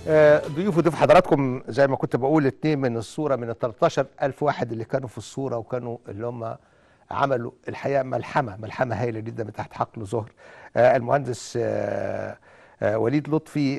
ضيوف وضيف حضراتكم زي ما كنت بقول اتنين من الصورة من ال 13,000 واحد اللي كانوا في الصورة وكانوا اللي هم عملوا الحقيقة ملحمة هايلة جدا من تحت حقل زهر. المهندس وليد لطفي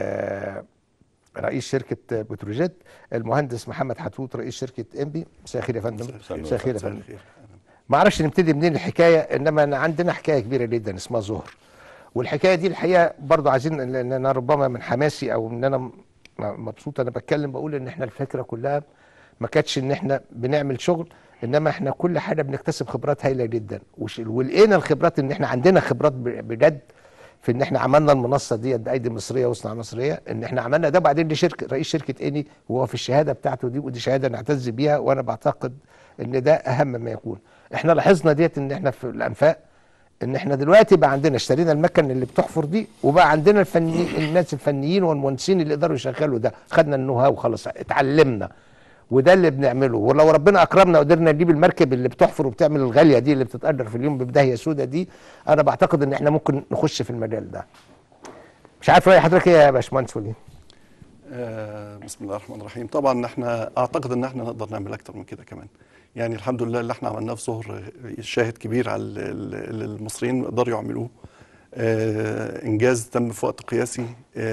رئيس شركة بتروجيت، المهندس محمد حتوت رئيس شركة انبي. مساء الخير يا فندم. مساء الخير يا فندم. ما اعرفش نبتدي منين الحكاية، انما عندنا حكاية كبيرة جدا اسمها زهر، والحكايه دي الحقيقه برضو عايزين، لان انا ربما من حماسي او ان انا مبسوط انا بتكلم بقول ان احنا الفكره كلها ما كانتش ان احنا بنعمل شغل، انما احنا كل حاجه بنكتسب خبرات هايله جدا، ولقينا الخبرات ان احنا عندنا خبرات بجد في ان احنا عملنا المنصه ديت بايدي مصريه وصناعه مصريه، ان احنا عملنا ده. وبعدين دي شركه رئيس شركه اني وهو في الشهاده بتاعته دي، ودي شهاده نعتز بيها، وانا بعتقد ان ده اهم ما يكون. احنا لاحظنا ديت ان احنا في الانفاق ان احنا دلوقتي بقى عندنا اشترينا المكن اللي بتحفر دي، وبقى عندنا الناس الفنيين والمهندسين اللي يقدروا يشغلوا ده، خدنا النو هاو خلاص اتعلمنا، وده اللي بنعمله. ولو ربنا اكرمنا وقدرنا نجيب المركب اللي بتحفر وبتعمل الغاليه دي اللي بتتقدر في اليوم ببدايه سودة دي، انا بعتقد ان احنا ممكن نخش في المجال ده. مش عارف راي حضرتك ايه يا باشمهندس وليد؟ بسم الله الرحمن الرحيم. طبعا احنا اعتقد ان احنا نقدر نعمل اكتر من كده كمان. يعني الحمد لله اللي احنا عملناه في زهر شاهد كبير على اللي المصريين يقدروا يعملوه. انجاز تم في وقت قياسي.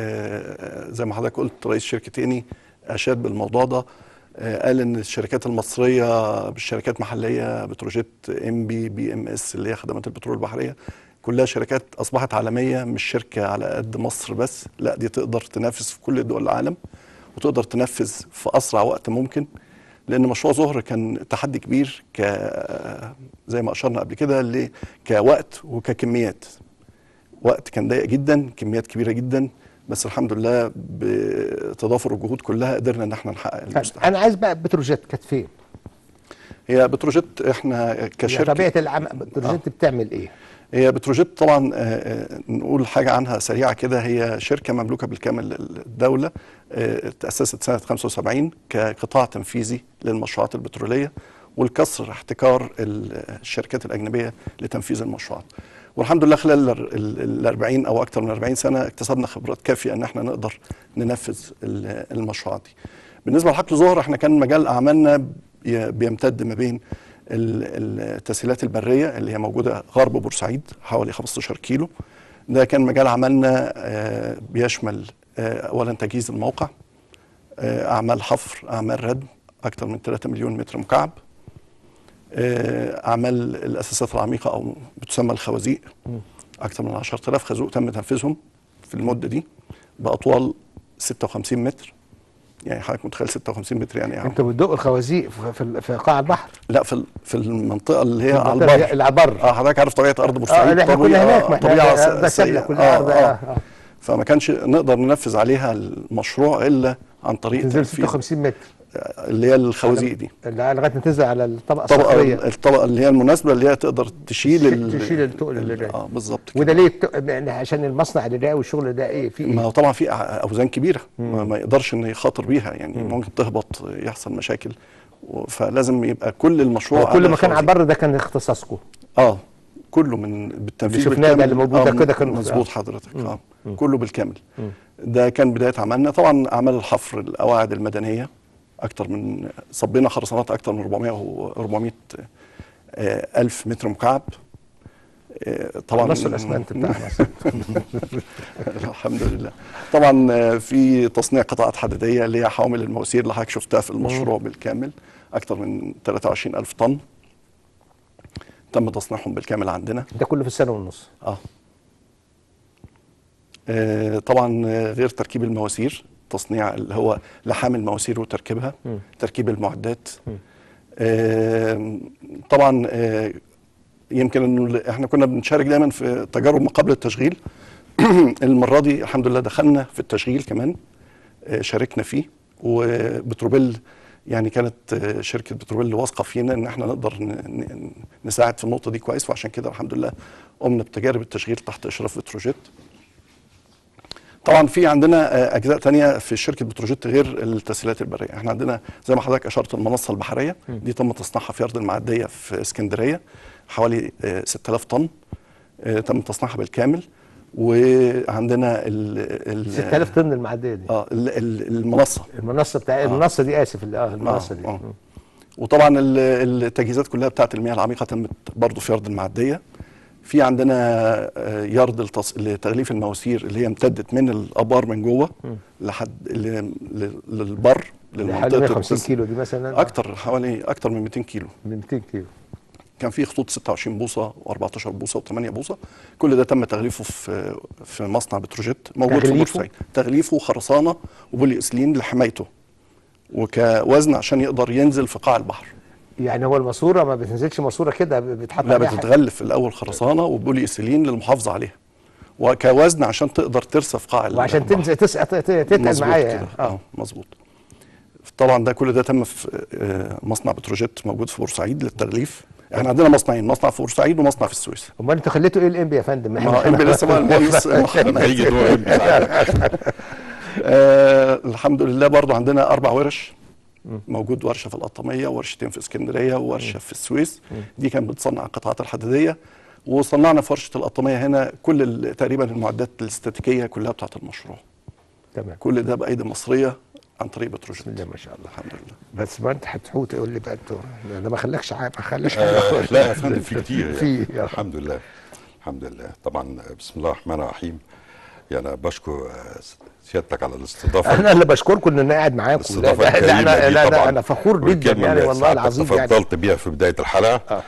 زي ما حضرتك قلت رئيس شركه اني اشاد بالموضوع ده. قال ان الشركات المصريه بالشركات محليه بتروجيت انبي بي ام اس اللي هي خدمات البترول البحريه كلها شركات اصبحت عالميه، مش شركه على قد مصر بس، لا دي تقدر تنافس في كل دول العالم وتقدر تنفذ في اسرع وقت ممكن. لان مشروع زهر كان تحدي كبير زي ما اشرنا قبل كده كوقت وككميات. وقت كان ضيق جدا، كميات كبيره جدا، بس الحمد لله بتضافر الجهود كلها قدرنا ان احنا نحقق المستحيل. انا عايز بقى بتروجيت كانت فين؟ هي بتروجيت احنا كشركه طبيعه العمل بتروجيت بتعمل ايه؟ هي بتروجيت طبعا نقول حاجه عنها سريعه كده. هي شركه مملوكه بالكامل للدوله، تاسست سنه 75 كقطاع تنفيذي للمشروعات البتروليه والكسر احتكار الشركات الاجنبيه لتنفيذ المشروعات. والحمد لله خلال ال 40 او اكثر من 40 سنه اكتسبنا خبرات كافيه ان احنا نقدر ننفذ المشروعات دي. بالنسبه لحقل زهر احنا كان مجال اعمالنا بيمتد ما بين التسهيلات البريه اللي هي موجوده غرب بورسعيد حوالي 15 كيلو. ده كان مجال عملنا بيشمل اولا تجهيز الموقع، اعمال حفر، اعمال ردم اكثر من 3 مليون متر مكعب، اعمال الاساسات العميقه او بتسمى الخوازيق، اكثر من 10,000 خازوق تم تنفيذهم في المده دي باطوال 56 متر. يعني حضرتك متخيل 56 متر يعني انتوا بتدقوا الخوازيق في قاع البحر؟ لا، في المنطقه اللي هي على البر. اللي على البر. حضرتك عارف طبيعه ارض بورسعيد. احنا كنا هناك، طبيعه سهله كلها. فما كانش نقدر ننفذ عليها المشروع الا عن طريق تنزل 56 متر اللي هي الخوازيق دي لغايه ما تنزل على الطبقه الصخريه، الطبقه اللي هي المناسبه اللي هي تقدر تشيل التقل اللي راجع. بالظبط. وده ليه عشان المصنع اللي راقي والشغل ده ايه في ايه؟ ما هو طبعا في اوزان كبيره ما يقدرش انه يخاطر بيها، يعني ممكن تهبط يحصل مشاكل، فلازم يبقى كل المشروع كل مكان على البر. ده كان اختصاصكم؟ كله من بالتنفيذ اللي شفناه ده اللي موجوده كده كان مظبوط حضرتك. كله بالكامل. ده كان بدايه عملنا. طبعا اعمال الحفر، القواعد المدنيه، اكتر من صبينا خرسانات اكتر من 400 الف متر مكعب. طبعا نص الاسمنت بتاعنا. الحمد لله. طبعا في تصنيع قطاعات حديديه اللي هي حوامل المواسير اللي حضرتك شفتها في المشروع بالكامل، اكتر من 23,000 طن تم تصنيعهم بالكامل عندنا. ده كله في السنه ونص؟ طبعا غير تركيب المواسير، تصنيع اللي هو لحام المواسير وتركيبها، تركيب المعدات. طبعا يمكن انه احنا كنا بنشارك دايما في تجارب ما قبل التشغيل. المره دي الحمد لله دخلنا في التشغيل كمان، شاركنا فيه. وبتروبيل يعني كانت شركه بتروبيل واثقه فينا ان احنا نقدر نساعد في النقطه دي كويس، وعشان كده الحمد لله قمنا بتجارب التشغيل تحت اشراف بتروجيت. طبعا في عندنا اجزاء تانية في شركه بتروجيت غير التسهيلات البريه. احنا عندنا زي ما حضرتك اشرت المنصه البحريه دي تم تصنيعها في ارض المعديه في اسكندريه، حوالي 6,000 طن تم تصنيعها بالكامل. وعندنا 6000 طن المعديه دي. المنصه بتاع المنصه دي، اسف، المنصه دي. وطبعا التجهيزات كلها بتاعت المياه العميقه تمت برضه في يرد المعديه. في عندنا يرد لتغليف المواسير اللي هي امتدت من الابار من جوه لحد للبر للمنطقه 150 كيلو دي مثلا، حوالي اكتر من 200 كيلو. من 200 كيلو. كان في خطوط 26 بوصه و14 بوصه و8 بوصه، كل ده تم تغليفه في مصنع بتروجيت موجود في بورسعيد. تغليفه خرسانه وبولي اسلين لحمايته وكوزن عشان يقدر ينزل في قاع البحر. يعني هو الماسوره ما بتنزلش ماسوره كده، بتحط لا، بتتغلف الاول خرسانه وبولي اسلين للمحافظه عليها، وكوزن عشان تقدر ترسى في قاع وعشان البحر. تنزل تتقل معايا يعني. مظبوط. طبعا ده كل ده تم في مصنع بتروجيت موجود في بورسعيد للتغليف. احنا عندنا مصنعين، مصنع في بورسعيد ومصنع في السويس. امال انتوا خليتوا ايه الانبي يا فندم؟ ما انبي لسه بقى المهندس محمد هيجي دور انبي. الحمد لله برضو عندنا 4 ورش. موجود ورشه في القطاميه، وورشتين في اسكندريه، وورشه في السويس. دي كانت بتصنع القطاعات الحديديه، وصنعنا في ورشه القطاميه هنا كل تقريبا المعدات الاستاتيكيه كلها بتاعه المشروع. تمام. كل ده بايدي مصريه عن طريق بتروجيت. بسم الله ما شاء الله. الحمد لله. بس ما انت هتحوت تقول لي بقى انتوا ده ما خلاكش ما خلاش لا يا فندم، في كتير في الحمد لله. الحمد لله. طبعا بسم الله الرحمن الرحيم. يعني بشكر سيادتك على الاستضافه. انا اللي بشكركم ان انا قاعد معاكم. لا انا فخور جدا يعني والله العظيم. يعني تفضلت بيها في بدايه الحلقه.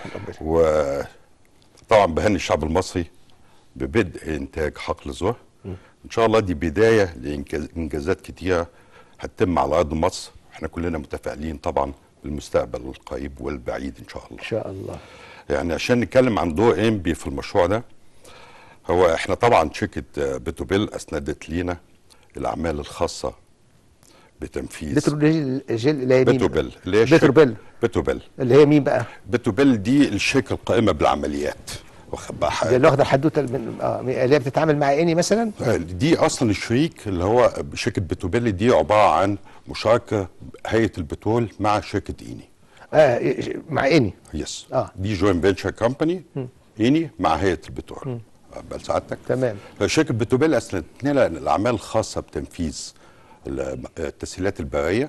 وطبعا بهني الشعب المصري ببدء انتاج حقل زهر. ان شاء الله دي بدايه لانجازات كتيره هتتم على ارض مصر. احنا كلنا متفائلين طبعا بالمستقبل القريب والبعيد ان شاء الله. ان شاء الله. يعني عشان نتكلم عن دور انبي في المشروع ده، هو احنا طبعا شركه بتروبيل اسندت لينا الاعمال الخاصه بتنفيذ بتروجيل اللي هي مين؟ بتروبيل اللي هي بتروبيل اللي هي مين بقى؟ بتروبيل دي الشركه القائمه بالعمليات. دي اللي واخده الحدوته من اللي هي بتتعامل مع اني مثلا. دي اصلا الشريك اللي هو شركه بتروبيل دي عباره عن مشاركه هيئه البترول مع شركه اني. مع اني. يس. دي جوين فينشر كومباني اني مع هيئه البترول. بل سعادتك. تمام. شركه بتروبيل اسندت لنا الاعمال الخاصه بتنفيذ التسهيلات البريه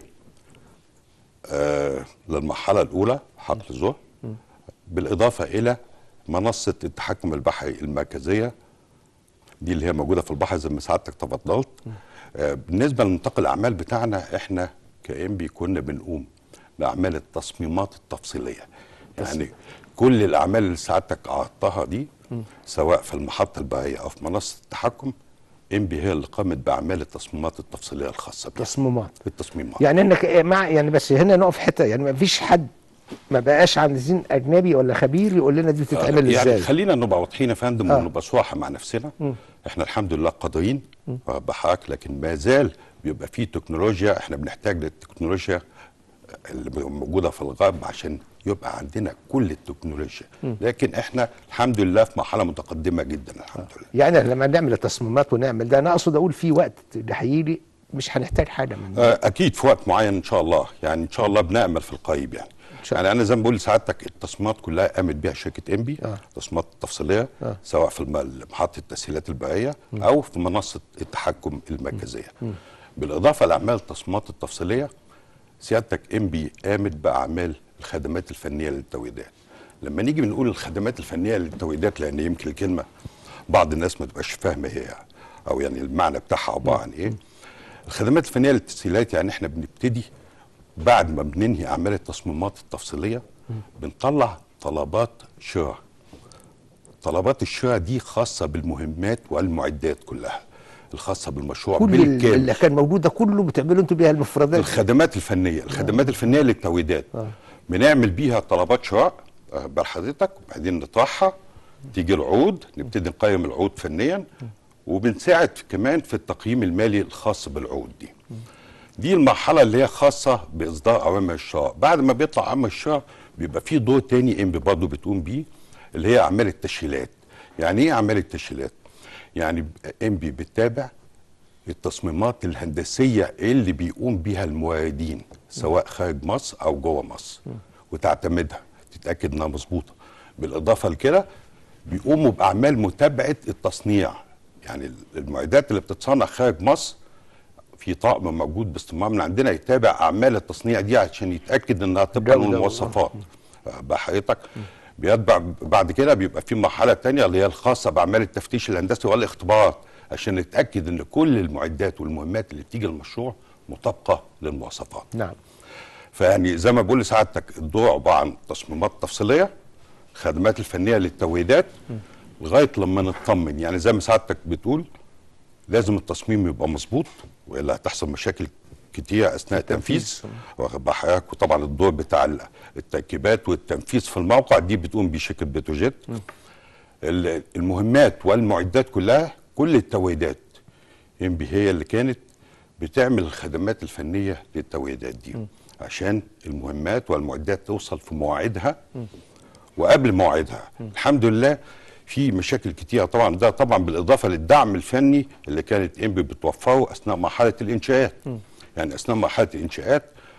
للمرحله الاولى حقل زهر، بالاضافه الى منصه التحكم البحري المركزيه دي اللي هي موجوده في البحر زي ما سعادتك تفضلت. بالنسبه لنطاق الاعمال بتاعنا احنا كانبي كنا بنقوم باعمال التصميمات التفصيليه. يعني كل الاعمال اللي سعادتك عرضتها دي سواء في المحطه البحريه او في منصه التحكم، انبي هي اللي قامت باعمال التصميمات التفصيليه الخاصه بها. التصميمات يعني انك مع يعني بس هنا نقف حته، يعني ما فيش حد ما بقاش عايزين اجنبي ولا خبير يقول لنا دي بتتعمل ازاي. يعني خلينا نبقى واضحين يا فندم ونبقى صراحه مع نفسنا. احنا الحمد لله قادرين بحقك، لكن ما زال بيبقى في تكنولوجيا احنا بنحتاج للتكنولوجيا اللي موجوده في الغرب عشان يبقى عندنا كل التكنولوجيا. لكن احنا الحمد لله في مرحله متقدمه جدا الحمد لله. يعني لما نعمل التصميمات ونعمل ده، انا اقصد اقول في وقت هيجي مش هنحتاج حاجه من اكيد في وقت معين ان شاء الله. يعني ان شاء الله بنامل في القريب يعني. يعني انا زي ما بقول لسعادتك التصميمات كلها قامت بيها شركه انبي. التصميمات التفصيليه سواء في محطه التسهيلات البريه او في منصه التحكم المركزيه. بالاضافه لاعمال التصميمات التفصيليه، سيادتك انبي قامت باعمال الخدمات الفنيه للتوريدات. لما نيجي بنقول الخدمات الفنيه للتوريدات، لان يمكن الكلمه بعض الناس ما تبقاش فاهمه هي او يعني المعنى بتاعها عباره عن ايه. الخدمات الفنيه للتسهيلات يعني احنا بنبتدي بعد ما بننهي اعمال التصميمات التفصيليه بنطلع طلبات شراء. طلبات الشراء دي خاصه بالمهمات والمعدات كلها الخاصه بالمشروع كل بالكامل. اللي كان موجود ده كله بتعملوا انتوا بيها المفردات. الخدمات الفنيه، الخدمات الفنيه للتوريدات بنعمل بيها طلبات شراء بحضرتك، وبعدين نطرحها تيجي العقود، نبتدي نقيم العقود فنيا، وبنساعد كمان في التقييم المالي الخاص بالعقود دي. دي المرحله اللي هي خاصه باصدار اوامر الشراء. بعد ما بيطلع اوامر الشراء بيبقى في دور تاني انبي برضه بتقوم بيه اللي هي اعمال التسهيلات. يعني ايه اعمال التسهيلات؟ يعني انبي بتتابع التصميمات الهندسيه اللي بيقوم بيها الموردين سواء خارج مصر او جوه مصر، وتعتمدها تتاكد انها مظبوطه. بالاضافه لكده بيقوموا باعمال متابعه التصنيع. يعني المعدات اللي بتتصنع خارج مصر في طقم موجود باستمرار من عندنا يتابع اعمال التصنيع دي عشان يتاكد انها طبقا للمواصفات. بقى حضرتك بيتبع بعد كده بيبقى في مرحله ثانيه اللي هي الخاصه باعمال التفتيش الهندسي والاختبارات عشان نتاكد ان كل المعدات والمهمات اللي بتيجي للمشروع مطابقه للمواصفات. نعم. فيعني زي ما بقول لسعادتك الدور عباره عن تصميمات تفصيليه، الخدمات الفنيه للتوريدات، لغايه لما نطمن. يعني زي ما سعادتك بتقول لازم التصميم يبقى مظبوط والا هتحصل مشاكل كتير اثناء التنفيذ. واخد بال حضرتك؟ وطبعا الدور بتاع التركيبات والتنفيذ في الموقع دي بتقوم بيه شركه بتروجيت. المهمات والمعدات كلها، كل التوريدات انبي هي اللي كانت بتعمل الخدمات الفنيه للتوريدات دي عشان المهمات والمعدات توصل في مواعيدها وقبل مواعيدها. الحمد لله في مشاكل كتيره طبعا، ده طبعا بالاضافه للدعم الفني اللي كانت انبي بتوفره اثناء مرحله الانشاءات. يعني اثناء مرحله الانشاءات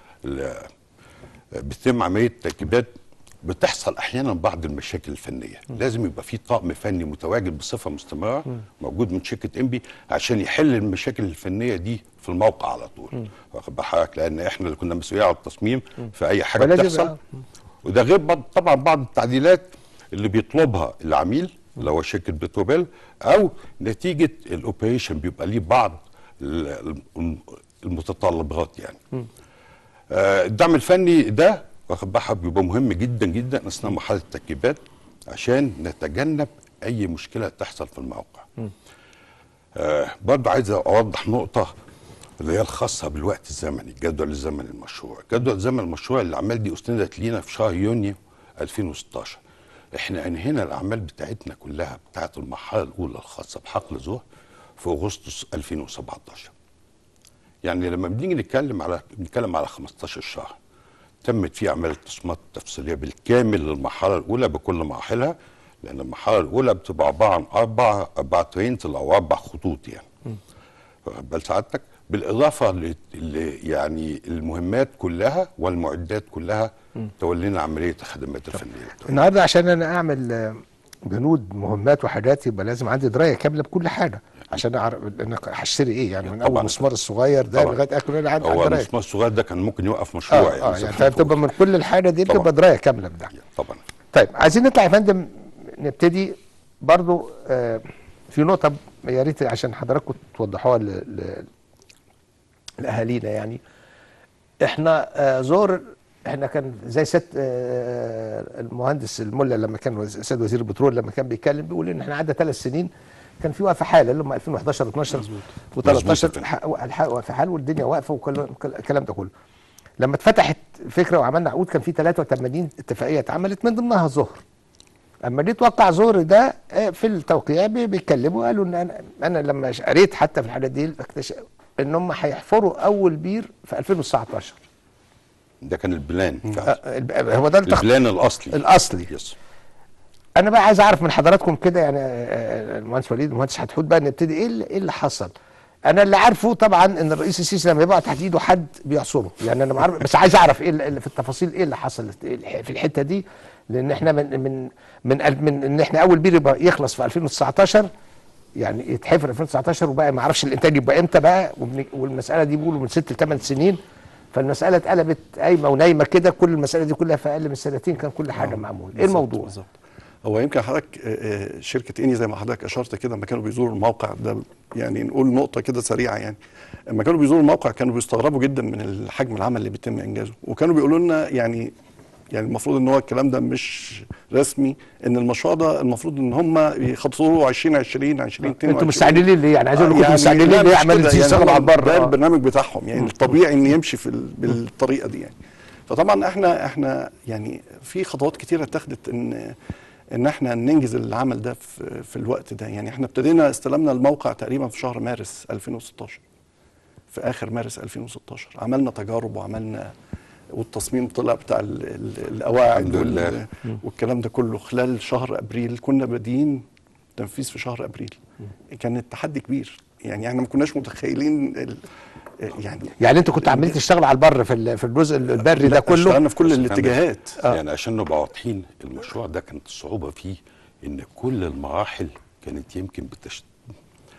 بتتم عمليه تركيبات، بتحصل احيانا بعض المشاكل الفنيه، لازم يبقى في طاقم فني متواجد بصفه مستمره موجود من شركه انبي عشان يحل المشاكل الفنيه دي في الموقع على طول. واخد بالك؟ لان احنا اللي كنا مسؤولين على التصميم في اي حاجه بتحصل. وده غير طبعا بعض التعديلات اللي بيطلبها العميل اللي هو شركه بتروبيل، او نتيجه الاوبريشن بيبقى ليه بعض المتطلبات يعني. الدعم الفني ده واخد بالك بيبقى مهم جدا جدا اثناء مرحله التركيبات عشان نتجنب اي مشكله تحصل في الموقع. برضه عايز اوضح نقطه اللي هي الخاصه بالوقت الزمني، الجدول الزمني المشروع. جدول الزمن المشروع الاعمال دي استندت لينا في شهر يونيو 2016. احنا انهينا الاعمال بتاعتنا كلها بتاعت المرحله الاولى الخاصه بحقل زهر في اغسطس 2017. يعني لما بنيجي بنتكلم على 15 شهر تمت فيه اعمال التصميمات التفصيليه بالكامل للمرحله الاولى بكل مراحلها، لان المرحله الاولى بتبقى عباره عن اربع ترينتل او 4 خطوط يعني. واخد بال سعادتك؟ بالاضافه يعني المهمات كلها والمعدات كلها تولينا عمليه الخدمات الفنيه. النهارده عشان انا اعمل بنود مهمات وحاجات يبقى لازم عندي درايه كامله بكل حاجه عشان اعرف انا هشتري ايه يعني من اول المسمار الصغير ده لغايه اخر اللي عندي. هو المسمار الصغير ده كان ممكن يوقف مشروع يعني فبتبقى من كل الحاجه دي بتبقى درايه كامله بده. طبعا. طيب عايزين نطلع يا فندم نبتدي برضو في نقطه يا ريت عشان حضراتكم توضحوها لاهالينا. يعني احنا زور احنا كان زي سياده المهندس الملا لما كان سيد وزير البترول لما كان بيتكلم بيقول ان احنا عدى 3 سنين كان في وقفه حاله اللي هم 2011 12 و13 وقفه حال والدنيا واقفه وكل الكلام ده كله. لما اتفتحت فكره وعملنا عقود كان في 83 اتفاقيه اتعملت من ضمنها زهر. اما جيت توقع زهر ده في التوقيع بيتكلموا قالوا ان انا لما قريت حتى في الحاجات دي اكتشف ان هم هيحفروا اول بير في 2019. ده كان البلان هو ده البلان الاصلي. يس. انا بقى عايز اعرف من حضراتكم كده يعني المهندس وليد المهندس حتحوت بقى نبتدي ايه اللي حصل. انا اللي عارفه طبعا ان الرئيس السيسي لما يبقى تحت ايده حد بيعصره، يعني انا عارف بس عايز اعرف ايه اللي في التفاصيل ايه اللي حصل في الحته دي، لان احنا من ان احنا اول بير يبقى يخلص في 2019 يعني يتحفر 2019 وبقى ما اعرفش الانتاج يبقى امتى بقى، والمساله دي بيقولوا من 6 ل 8 سنين. فالمساله اتقلبت قايمه ونايمه كده، كل المساله دي كلها في اقل من 2 سنين كان كل حاجه معموله. ايه الموضوع؟ بالظبط. هو يمكن حضرتك شركه اني زي ما حضرتك اشرت كده لما كانوا بيزوروا الموقع ده، يعني نقول نقطه كده سريعه يعني. لما كانوا بيزوروا الموقع كانوا بيستغربوا جدا من الحجم العمل اللي بيتم انجازه، وكانوا بيقولوا لنا يعني المفروض ان هو الكلام ده مش رسمي، ان المشروع ده المفروض ان هم يخططوا 2020 2022. انتوا مستعجلين ليه؟ يعني عايز اقول لكم انتوا مستعجلين ليه؟ عمال تشتغلوا على البر. ده البرنامج بتاعهم يعني الطبيعي ان يمشي بالطريقه دي يعني. فطبعا احنا يعني في خطوات كتيره اتخذت ان احنا ننجز العمل ده في الوقت ده. يعني احنا ابتدينا استلمنا الموقع تقريبا في شهر مارس 2016، في اخر مارس 2016 عملنا تجارب وعملنا والتصميم طلع بتاع القواعد والكلام ده كله خلال شهر ابريل. كنا بادئين تنفيذ في شهر ابريل. كان التحدي كبير، يعني احنا ما كناش متخيلين يعني انتوا كنتوا عمالين تشتغلوا على البر في الجزء البري ده كله؟ اشتغلنا في كل الاتجاهات. يعني عشان نبقى واضحين، المشروع ده كانت الصعوبه فيه ان كل المراحل كانت يمكن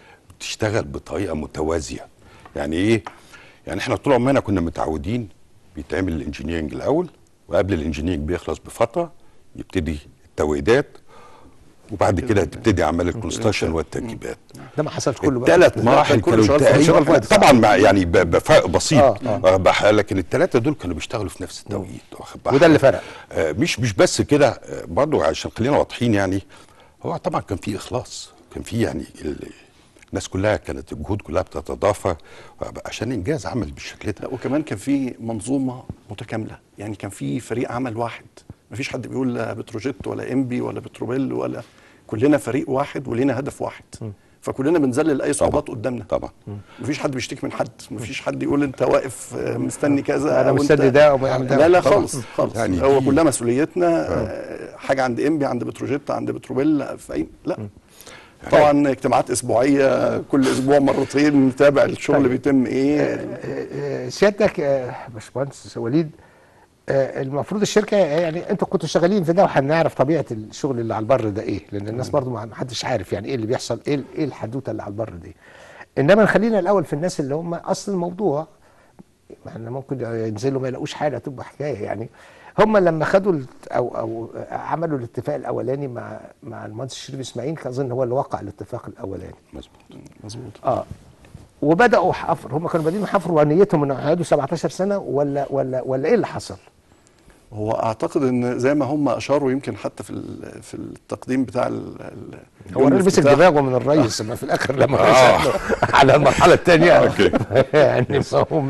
بتشتغل بطريقه متوازيه. يعني ايه؟ يعني احنا طول عمرنا كنا متعودين بيتعمل الانجينيرنج الاول، وقبل الانجينيرنج بيخلص بفتره يبتدي التوريدات، وبعد كده تبتدي اعمال الكونستراكشن والتركيبات. ده ما حصلش كله بقى. الثلاث مراحل كانوا تقريبا طبعا مع يعني بفرق بسيط، لكن الثلاثه دول كانوا بيشتغلوا في نفس التوقيت. وده اللي فرق. مش بس كده برضه، عشان خلينا واضحين يعني، هو طبعا كان في اخلاص، كان في يعني الناس كلها كانت الجهود كلها بتتضافر عشان انجاز عمل بالشكل ده. وكمان كان في منظومه متكامله، يعني كان في فريق عمل واحد، مفيش حد بيقول لا بتروجيت ولا انبي ولا بتروبيل ولا، كلنا فريق واحد ولينا هدف واحد. فكلنا بنذلل اي صعوبات قدامنا. طبعا مفيش حد بيشتكي من حد، مفيش حد يقول انت واقف مستني كذا انا مستني ده او يعمل ده. لا خالص خالص، يعني هو كلها مسؤوليتنا. حاجه عند انبي، عند بتروجيت، عند بتروبيل، في اي لا. طبعا اجتماعات اسبوعيه، كل اسبوع مرتين نتابع الشغل بيتم ايه. سيادتك باشمهندس وليد، المفروض الشركه، يعني انتوا كنتوا شغالين في ده، وهنعرف طبيعه الشغل اللي على البر ده ايه، لان الناس برضو ما حدش عارف يعني ايه اللي بيحصل، ايه الحدوته اللي على البر دي. انما خلينا الاول في الناس اللي هم اصل الموضوع. احنا ممكن ينزلوا ما يلاقوش حاجه، تبقى حكايه يعني. هم لما خدوا او عملوا الاتفاق الاولاني مع المهندس شريف اسماعيل، كان اظن هو اللي وقع الاتفاق الاولاني. مظبوط. وبداوا حفر، هم كانوا بادئين يحفروا ونيتهم انه هيقعدوا 17 سنه ولا ايه اللي حصل؟ هو اعتقد ان زي ما هم اشاروا، يمكن حتى في التقديم بتاع هو الراجل مسك دماغه من الرئيس، ما في الاخر لما على المرحله الثانيه يعني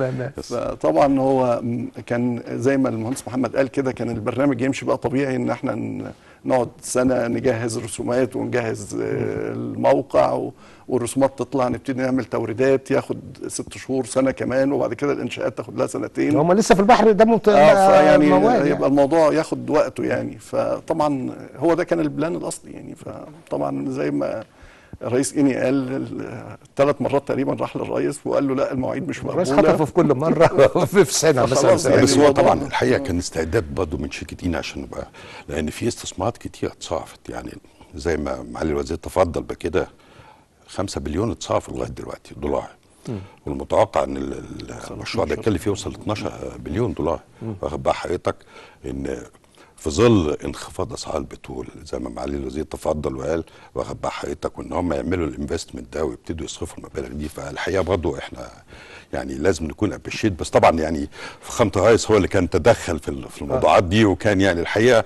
طبعا هو كان زي ما المهندس محمد قال كده، كان البرنامج يمشي بقى طبيعي ان احنا نقعد سنه نجهز رسومات ونجهز الموقع، والرسومات تطلع، نبتدي نعمل توريدات، ياخد 6 شهور سنه كمان، وبعد كده الانشاءات تاخد لها سنتين. هم لسه في البحر ده يعني يعني. يبقى الموضوع ياخد وقته يعني. فطبعا هو ده كان البلان الاصلي يعني. فطبعا زي ما الرئيس إني قال 3 مرات تقريبا راح للرئيس وقال له لا المواعيد مش مقبوله. الرئيس خطفه في كل مره في سنه مثلا. يعني بس هو طبعا الحقيقه كان استعداد برضه من شركه إني عشان نبقى، لان في استثمارات كتير اتصرفت، يعني زي ما معالي الوزير تفضل بكده 5 بليون اتصرفوا لغايه دلوقتي دولار. والمتوقع ان المشروع ده يكلف يوصل 12 بليون دولار. واخد بال حضرتك ان في ظل انخفاض اسعار البترول زي ما معالي الوزير تفضل وقال، واخد بال حضرتك، وان هم يعملوا الانفستمنت ده ويبتدوا يصرفوا المبالغ دي. فالحقيقه برضه احنا يعني لازم نكون ابريشيت. بس طبعا يعني فخامه الرئيس هو اللي كان تدخل في الموضوعات دي، وكان يعني الحقيقه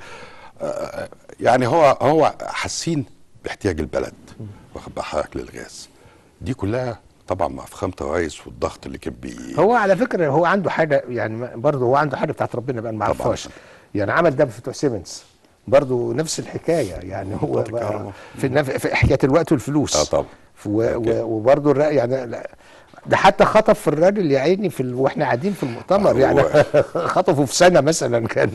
يعني هو حاسين باحتياج البلد، واخد بال حضرتك، للغاز. دي كلها طبعا مع فخامه الرئيس والضغط اللي كان هو على فكره هو عنده حاجه يعني، برضه هو عنده حاجه بتاعت ربنا بقى ما نعرفهاش يعني. عمل ده في بتوع سيمنز برضه نفس الحكايه يعني. هو في حكايه الوقت والفلوس. طبعا. وبرضه يعني ده حتى خطف في الراجل يا عيني واحنا قاعدين في المؤتمر يعني خطفه في سنه مثلا كان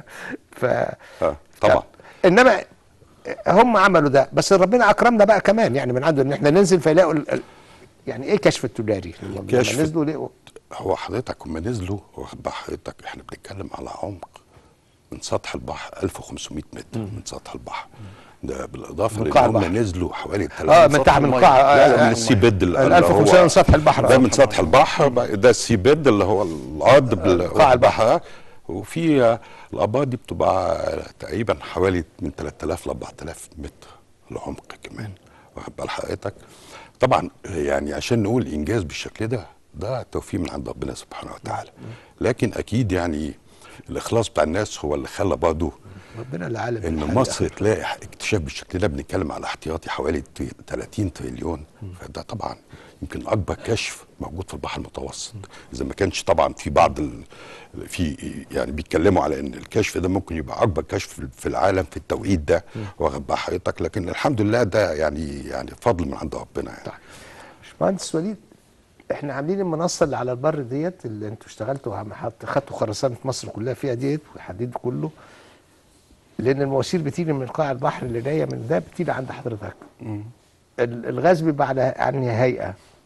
طبعا. انما هم عملوا ده، بس ربنا اكرمنا بقى كمان يعني من عنده ان احنا ننزل فيلاقوا يعني ايه كشف التجاري. كشف نزلوا ليه؟ هو حضرتك هم نزلوا، واخد بال حضرتك، احنا بنتكلم على عمق من سطح البحر 1500 متر من سطح البحر. ده بالاضافه لان هم نزلوا حوالي 3 من تحت من القاع من السي بيد اللي 1500 من سطح البحر. ده من سطح البحر، ده السي بيد اللي هو الارض قاع البحر. وفي الابار دي بتبقى تقريبا حوالي من 3000 ل 4000 متر العمق كمان، واخد بال حضرتك. طبعا يعني عشان نقول انجاز بالشكل ده توفيق من عند ربنا سبحانه وتعالى. لكن اكيد يعني الاخلاص بتاع الناس هو اللي خلى برضه ربنا اللي عالم ان مصر تلاقي اكتشاف بالشكل ده. بنتكلم على احتياطي حوالي 30 تريليون. فده طبعا يمكن اكبر كشف موجود في البحر المتوسط. اذا ما كانش طبعا في بعض في يعني بيتكلموا على ان الكشف ده ممكن يبقى اكبر كشف في العالم في التوقيت ده، واخد بال حضرتك. لكن الحمد لله ده يعني فضل من عند ربنا يعني. باشمهندس وليد، احنا عاملين المنصه اللي على البر ديت اللي انتوا اشتغلتوا خدتوا خرسانه مصر كلها فيها ديت والحديد كله، لان المواسير بتيجي من قاع البحر اللي جايه من ده بتيجي عند حضرتك. الغاز بيبقى على هيئه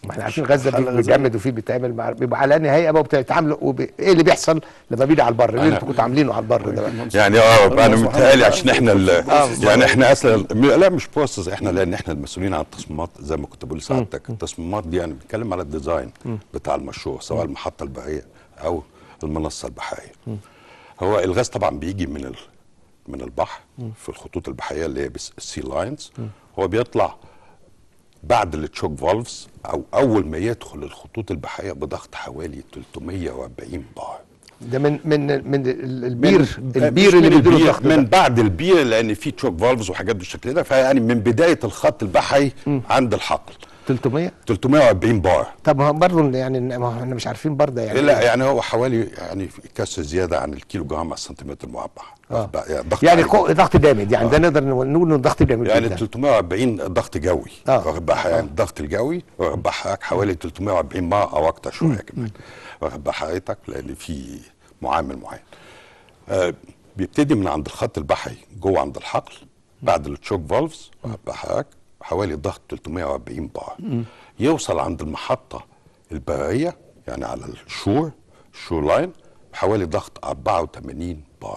ما احنا عارفين غزه بيتجمد وفيه بيتعمل بيبقى على انهي هيئه بقى وبتتعاملوا ايه اللي بيحصل لما بيجي على البر؟ ايه اللي انتوا كنتوا عاملينه على البر ده بقى؟ يعني انا متهيألي عشان احنا يعني احنا اصلا لا مش بروسس احنا، لان احنا المسؤولين عن التصميمات زي ما كنت بقول لسعادتك. التصميمات دي يعني بنتكلم على الديزاين بتاع المشروع، سواء المحطه البحريه او المنصه البحريه. هو الغاز طبعا بيجي من البحر في الخطوط البحريه اللي هي السي لاينز. هو بيطلع بعد التشوك فالفز او اول ما يدخل الخطوط البحريه بضغط حوالي 340 بار. ده من البير اللي بيديله الضغط من بعد البير، لان في تشوك فالفز وحاجات بالشكل ده، فيعني من بدايه الخط البحري عند الحقل 340 بار. طب ما برضه يعني ما احنا مش عارفين برضه يعني لا يعني هو حوالي يعني كسر زياده عن الكيلو جرام على السنتيمتر مربع. يعني ضغط جامد يعني. ده نقدر نقول انه ضغط جامد يعني جدا. 340 ضغط جوي. واخد بالك يعني الضغط الجوي واخد بالك حوالي 340 بار او اكتر شويه كمان. واخد بال حضرتك، لان في معامل معين. بيبتدي من عند الخط البحري جوه عند الحقل بعد التشوك فالفز. واخد بال حضرتك حوالي ضغط 340 بار. يوصل عند المحطه البريه يعني على الشور لاين حوالي ضغط 84 بار.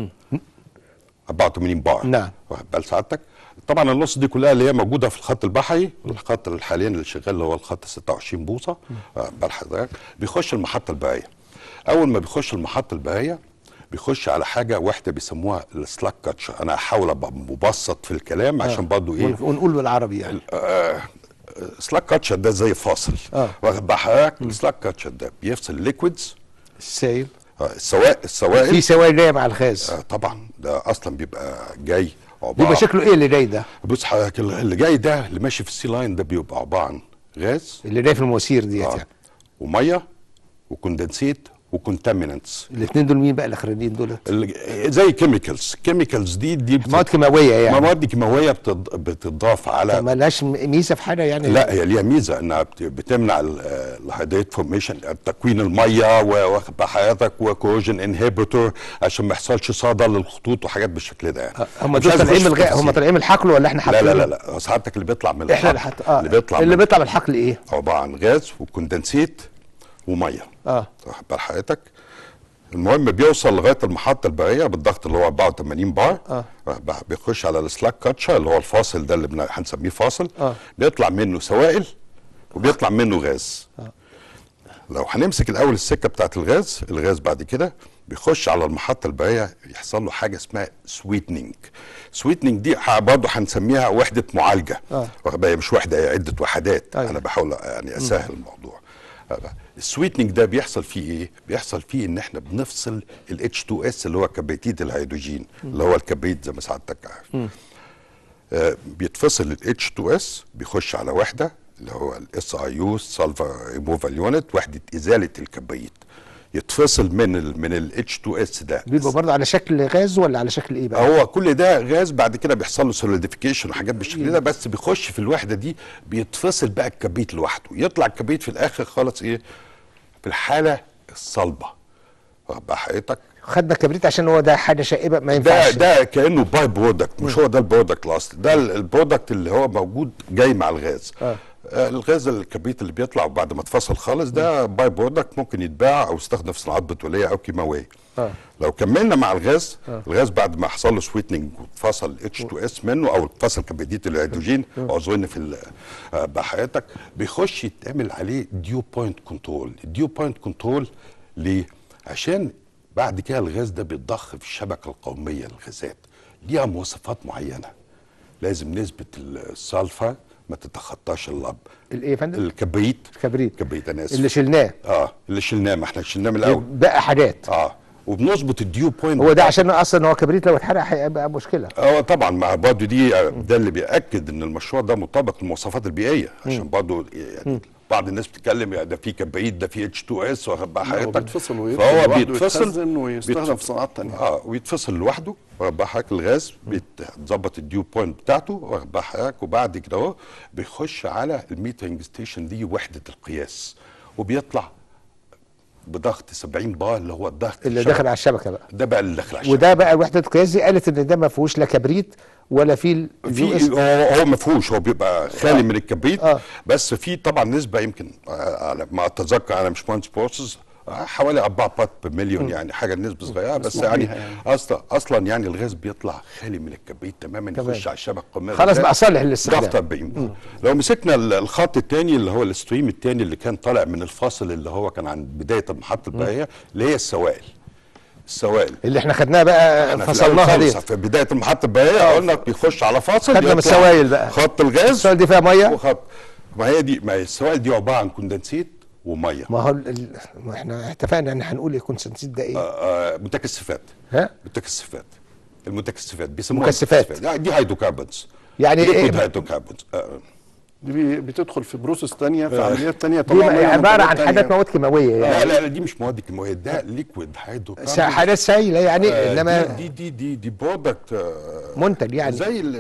84 بار. نعم. واخد بال سعادتك. طبعا النص دي كلها اللي هي موجوده في الخط البحري. الخط اللي حاليا اللي شغال اللي هو الخط 26 بوصه. واخد بال حضرتك بيخش المحطه البريه. اول ما بيخش المحطه البريه بيخش على حاجه واحده بيسموها السلاك كاتشر. انا هحاول ابقى مبسط في الكلام عشان برضه ايه ونقول بالعربي يعني. سلاك كاتشر ده زي فاصل. واخد بال حضرتك. السلاك كاتشر ده بيفصل الليكويدز السائل السوائل في سوائل جايه مع الغاز. طبعا ده اصلا بيبقى جاي بيبقى شكله ايه اللي جاي ده؟ بص حضرتك اللي جاي ده اللي ماشي في السي لاين ده بيبقى عباره عن غاز اللي جاي في المواسير ديت يعني وميه وكوندنسيت وكونتامينانتس. الاثنين دول مين بقى الاخرانيين دول؟ زي كيميكالز دي مواد كيماويه يعني. مواد كيماويه بتضاف على. طب مالهاش ميزه في حاجه يعني؟ لا هي ليها ميزه انها بتمنع الهيدريت فورميشن تكوين الميه واخد بال حضرتك وكوروجن انهبيتور عشان ما يحصلش صدى للخطوط وحاجات بالشكل ده يعني. هم دول طالعين هم طالعين من الحقل ولا احنا حاطين؟ لا سعادتك اللي بيطلع من الحقل اللي بيطلع من الحقل ايه؟ عباره عن غاز وكوندنسيت وميه. واخد بال حضرتك. المهم بيوصل لغايه المحطه البريه بالضغط اللي هو 84 بار. بيخش على السلاك كاتشر اللي هو الفاصل ده اللي هنسميه فاصل. بيطلع منه سوائل وبيطلع منه غاز. لو هنمسك الاول السكه بتاعت الغاز بعد كده بيخش على المحطه البريه يحصل له حاجه اسمها سويتنينج دي برضه هنسميها وحده معالجه. مش وحده، هي عده وحدات. انا بحاول يعني اسهل الموضوع. السويتنينج ده بيحصل فيه ايه؟ بيحصل فيه ان احنا بنفصل ال H2S اللي هو كبريتيد الهيدروجين اللي هو الكبريت زي ما سعادتك عارف. بيتفصل ال H2S بيخش على وحده اللي هو ال SIU سلفر ريموفال يونت، وحده ازاله الكبريت. يتفصل من ال H2S ده. بيبقى برضه على شكل غاز ولا على شكل ايه بقى؟ هو كل ده غاز. بعد كده بيحصل له سوليديفيكيشن وحاجات بالشكل ده، بس بيخش في الوحده دي بيتفصل بقى الكبريت لوحده. يطلع الكبريت في الاخر خالص ايه؟ في الحاله الصلبه. واخد بال حضرتك. خدنا الكبريت عشان هو ده حاجه شائبه ما ينفعش. ده كانه باي برودكت، مش هو ده البرودكت الاصلي. ده البرودكت اللي هو موجود جاي مع الغاز. الغاز الكبريت اللي بيطلع بعد ما اتفصل خالص ده باي برودكت ممكن يتباع او يستخدم في صناعات بتروليه او كيماويه. لو كملنا مع الغاز الغاز بعد ما حصل له سويتنينج واتفصل H2S منه او اتفصل كبريتيد الهيدروجين اعذرني في بحياتك، بيخش يتعمل عليه ديو بوينت كنترول. الديو بوينت كنترول ليه؟ عشان بعد كده الغاز ده بيتضخ في الشبكه القوميه للغازات. ليها مواصفات معينه. لازم نسبه السلفر ما تتخطاش الايه يا فندم؟ الكبريت انا اسف اللي شلناه. اللي شلناه، ما احنا شلناه من الاول بقى حاجات. وبنظبط الديو بوينت. هو ده عشان اصلا هو كبريت لو اتحرق هيبقى مشكله. طبعا مع برضه ده اللي بياكد ان المشروع ده مطابق للمواصفات البيئيه. عشان برضه يعني بعض الناس بتتكلم ده في كبريت ده في H2S واخد بال حضرتك. فهو بيتفصل ويستخدم في صناعات ثانيه. ويتفصل لوحده واخد بال حضرتك. الغاز بيتظبط الديو بوينت بتاعته واخد بال حضرتك. وبعد كده اهو بيخش على الميترنج ستيشن دي وحده القياس وبيطلع بضغط 70 بار اللي هو الضغط اللي داخل على الشبكه بقى. ده بقى اللي داخل على الشبكه. وده بقى وحده القياس دي قالت ان ده ما فيهوش لا كبريت ولا في هو ما فيهوش، هو بيبقى خالي من الكبريت. بس في طبعا نسبه يمكن على ما اتذكر، انا مش مهندس بروسس، حوالي 4 بارت بمليون، يعني حاجه نسبه صغيره بس يعني اصلا يعني الغاز بيطلع خالي من الكبريت تماما، يخش على الشبكه القوميه خلاص بقى صالح للاستخدام. ضغط 40. لو مسكنا الخط الثاني اللي هو الستريم الثاني اللي كان طالع من الفاصل اللي هو كان عند بدايه المحطه البيئيه اللي هي السوائل اللي احنا خدناها بقى فصلناها دي في بدايه المحطه البيئيه، قلنا بيخش على فاصل خدنا من السوائل بقى خط الغاز. السوائل دي فيها ميه وخط، ما هي السوائل دي عباره عن كوندنسيت وميه. ما هو ما احنا اتفقنا ان هنقول الكوندنسيت ده ايه؟ متكثفات. متكثفات، المتكثفات بيسموها مكثفات. دي هيدروكربونز، يعني ايه هيدروكربونز. دي بتدخل في بروسس ثانيه، في عمليات ثانيه دي عباره عن حاجات مواد كيماويه يعني. لا دي مش مواد كيماويه، ده ليكويد هيدروكربونز، حاجات سائله يعني. انما دي برودكت منتج يعني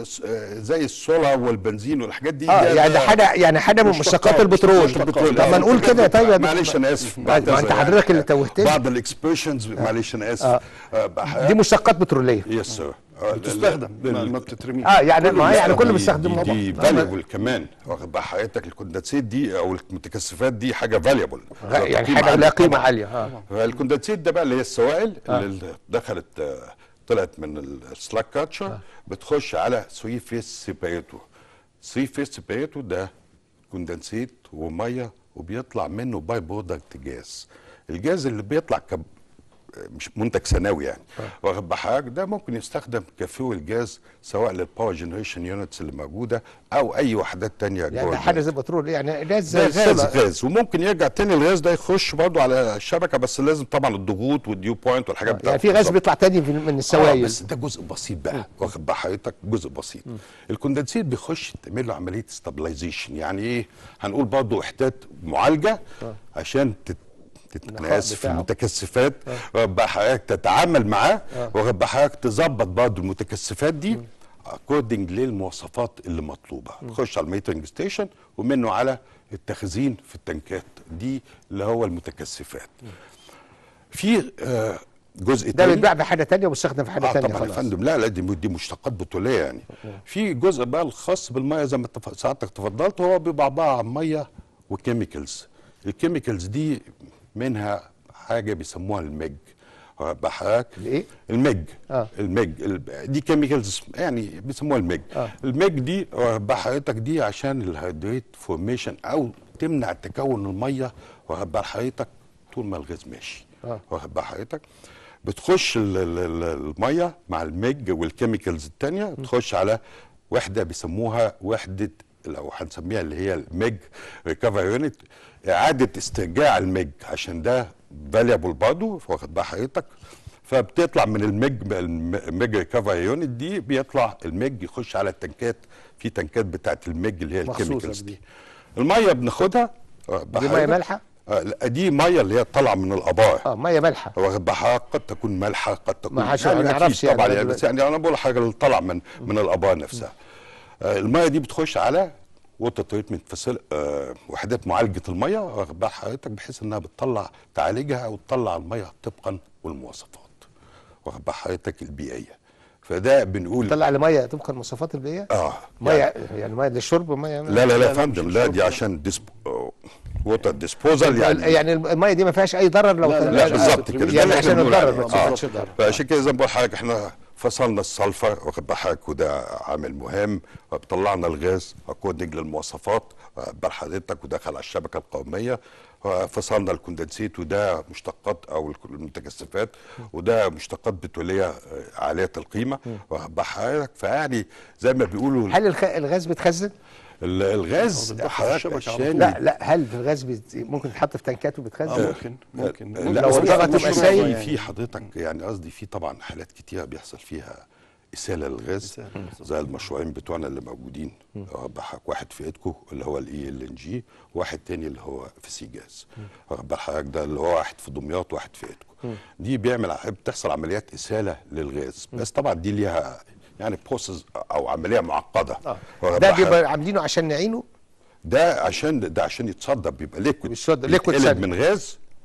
زي السولار والبنزين والحاجات دي. يعني حاجه من مشتقات البترول. طب ما نقول كده. طيب معلش انا اسف، ما انت حضرتك اللي توهتني. بعض الاكسبريشنز، معلش انا اسف. دي مشتقات بتروليه. يس سير. بتستخدم ما بتترميش. يعني ما يعني كله بيستخدمها. دي فاليبل كمان، واخد بقى حضرتك. الكوندنسيت دي او المتكثفات دي حاجه فاليبل، يعني حاجه لها قيمه عاليه. الكوندنسيت ده بقى اللي هي السوائل اللي دخلت طلعت من السلاك كاتشر، بتخش على 3 فيس سيبريتور. 3 فيس سيبريتور ده كوندنسيت وميه، وبيطلع منه باي برودكت جاز. الجاز اللي بيطلع مش منتج ثانوي يعني، واخد بحضرتك، ده ممكن يستخدم كفيول جاز سواء للباور جنريشن يونتس اللي موجوده او اي وحدات ثانيه جوه. يعني حاجه زي البترول، يعني غاز وممكن يرجع تاني الغاز ده يخش برضه على الشبكه، بس لازم طبعا الضغوط والديو بوينت والحاجات بتاعته. يعني في غاز بيطلع تاني من السوائل. بس ده جزء بسيط بقى، واخد بحضرتك، جزء بسيط. الكوندنسيت بيخش تعمل له عمليه ستابلايزيشن. يعني ايه؟ هنقول برضه وحدات معالجه عشان انا اسف المتكثفات، واخد بقى حضرتك تتعامل معاه، واخد بقى حضرتك تظبط برضه المتكثفات دي اكوردنج للمواصفات اللي مطلوبه. تخش على الميترنج ستيشن ومنه على التخزين في التنكات دي اللي هو المتكثفات. في جزء ده بيتباع بحاجه ثانيه وبيستخدم في حاجه ثانيه. طبعا يا فندم. لا دي مشتقات بتروليه يعني. في جزء بقى الخاص بالميه زي ما سعادتك تفضلت، هو بيبقى عباره عن ميه وكيميكالز. الكيميكالز دي منها حاجه بيسموها المج. بحضرتك الايه؟ المج. المج دي كيميكالز يعني بيسموها المج. المج دي بحضرتك دي عشان الهيدريت فورميشن او تمنع تكون الميه، واخد بال حضرتك، طول ما الغاز ماشي. واخد بال حضرتك، بتخش الميه مع المج والكيميكالز الثانيه، تخش على وحده بيسموها وحده، لو هنسميها اللي هي المج ريكفري يونت، اعاده استرجاع المج، عشان ده فاليبل برضه، واخد بال حضرتك. فبتطلع من المج ريكفري يونت دي، بيطلع المج يخش على التنكات، في تنكات بتاعت المج اللي هي الكيميكالز دي. الميه بناخدها دي ميه مالحه؟ دي ميه اللي هي طالعه من الابار. ميه مالحه، واخد بالك، قد تكون مالحه قد تكون ما نعرفش يعني طبعا يعني، بس يعني انا بقول حاجه اللي طالعه من الابار نفسها. الميه دي بتخش على ووتر تريتمنت وحدات معالجه الميه، واخد بال حضرتك، بحيث انها بتطلع تعالجها وتطلع الميه طبقا والمواصفات، واخد بال حضرتك، البيئيه. فده بنقول طلع الميه طبقا المواصفات البيئيه. ميه يعني ميه للشرب وميه لا يا فندم، لا دي عشان ووتر ديسبوزال يعني الميه دي ما فيهاش اي ضرر لو لا بالظبط كده، يعني عشان الضرر ما تسببش ضرر. فعشان كده زي ما بقول لحضرتك احنا فصلنا السلفر، واخد بالك، وده عامل مهم. طلعنا الغاز اكوردنج للمواصفات، واخد بال حضرتك، ودخل على الشبكه القوميه. فصلنا الكوندنسيت، وده مشتقات او المتكثفات، وده مشتقات بتروليه عاليه القيمه، واخد بال حضرتك. فيعني زي ما بيقولوا، هل الغاز بيتخزن؟ الغاز عشان لا هل الغاز ممكن يتحط في تنكات وبيتخزن؟ ممكن لو الضغط يبقى سايل. في حضرتك يعني قصدي في طبعا حالات كتيره بيحصل فيها اساله للغاز، زي المشروعين بتوعنا اللي موجودين، واحد في ايدكو اللي هو ELNG، وواحد تاني اللي هو في سيجاز. واخد بال حضرتك، ده اللي هو واحد في دمياط وواحد في ايدكو. دي بتحصل عمليات اساله للغاز، بس طبعا دي ليها يعني بروسس او عمليه معقده. ده بيبقى عاملينه عشان نعينه؟ ده عشان يتصدر، بيبقى ليكويد ليكويد من غاز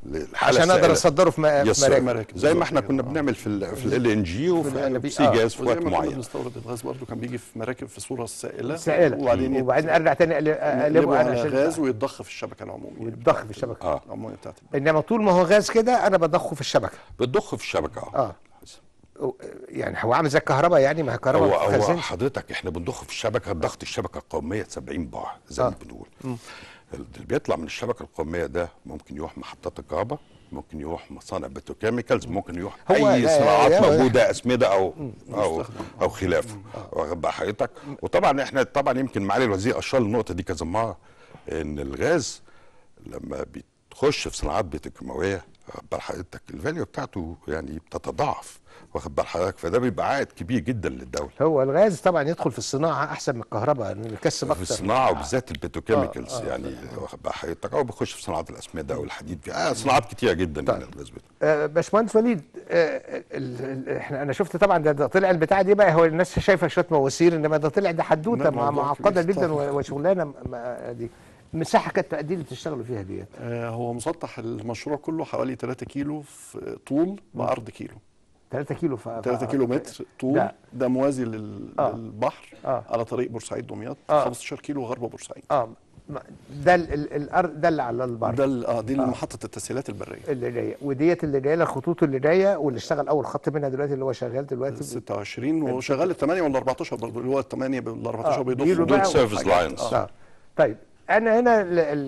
عشان اقدر اصدره في مراكب زي ما احنا كنا بنعمل في ال ان جي وفي سي جاز في وقت معين. بنستورد الغاز برضه كان بيجي في مراكب في صوره سائله وبعدين ارجع تاني اقلبه على غاز ويتضخ في الشبكه العموميه. ويتضخ في الشبكه العموميه بتاعت انما طول ما هو غاز كده انا بضخه في الشبكه. بتضخ في الشبكه. يعني هو عامل زي الكهرباء، يعني ما هي كهرباء. هو حضرتك احنا بنضخ في الشبكه ضغط الشبكه القوميه 70 بار زي ما بنقول. اللي بيطلع من الشبكه القوميه ده ممكن يروح محطات الكهرباء، ممكن يروح مصانع بتروكيميكالز، ممكن يروح اي صناعات موجوده اسمده او خلافه. واخد بقى حضرتك. وطبعا احنا يمكن معالي الوزير اشار للنقطه دي كذا مره، ان الغاز لما بتخش في صناعات بتروكيماويه واخد بال حضرتك الفاليو بتاعته يعني بتتضاعف، واخد بال حضرتك، فده بيبقى عائد كبير جدا للدوله. هو الغاز طبعا يدخل في الصناعه احسن من الكهرباء، انه بيكسب اكتر في الصناعه وبالذات البتروكيميكالز يعني واخد بال حضرتك، او بيخش في صناعه الاسمده او الحديد، في صناعات كتيره جدا. طيب. يعني الغاز باشمهندس وليد، انا شفت طبعا ده طلع البتاع دي بقى، هو الناس شايفه شويه مواسير، انما ده طلع ده حدوته معقده جدا وشغلانه دي. المساحه كانت قد ايه اللي بتشتغلوا فيها ديت؟ هو مسطح المشروع كله حوالي 3 كيلو في طول بعرض كيلو. 3 كيلو 3 كيلو متر طول. ده موازي للبحر على طريق بورسعيد دمياط. 15 كيلو غرب بورسعيد. ده الارض ده اللي على البر. ده دي محطه التسهيلات البريه اللي جايه، وديت اللي جايه الخطوط اللي جايه، واللي اشتغل اول خط منها دلوقتي اللي هو شغال دلوقتي 26 وشغال ال 8 وال 14 برضه، اللي هو ال 8 وال 14 بيضيفوا دول سيرفيس لاينز. طيب انا هنا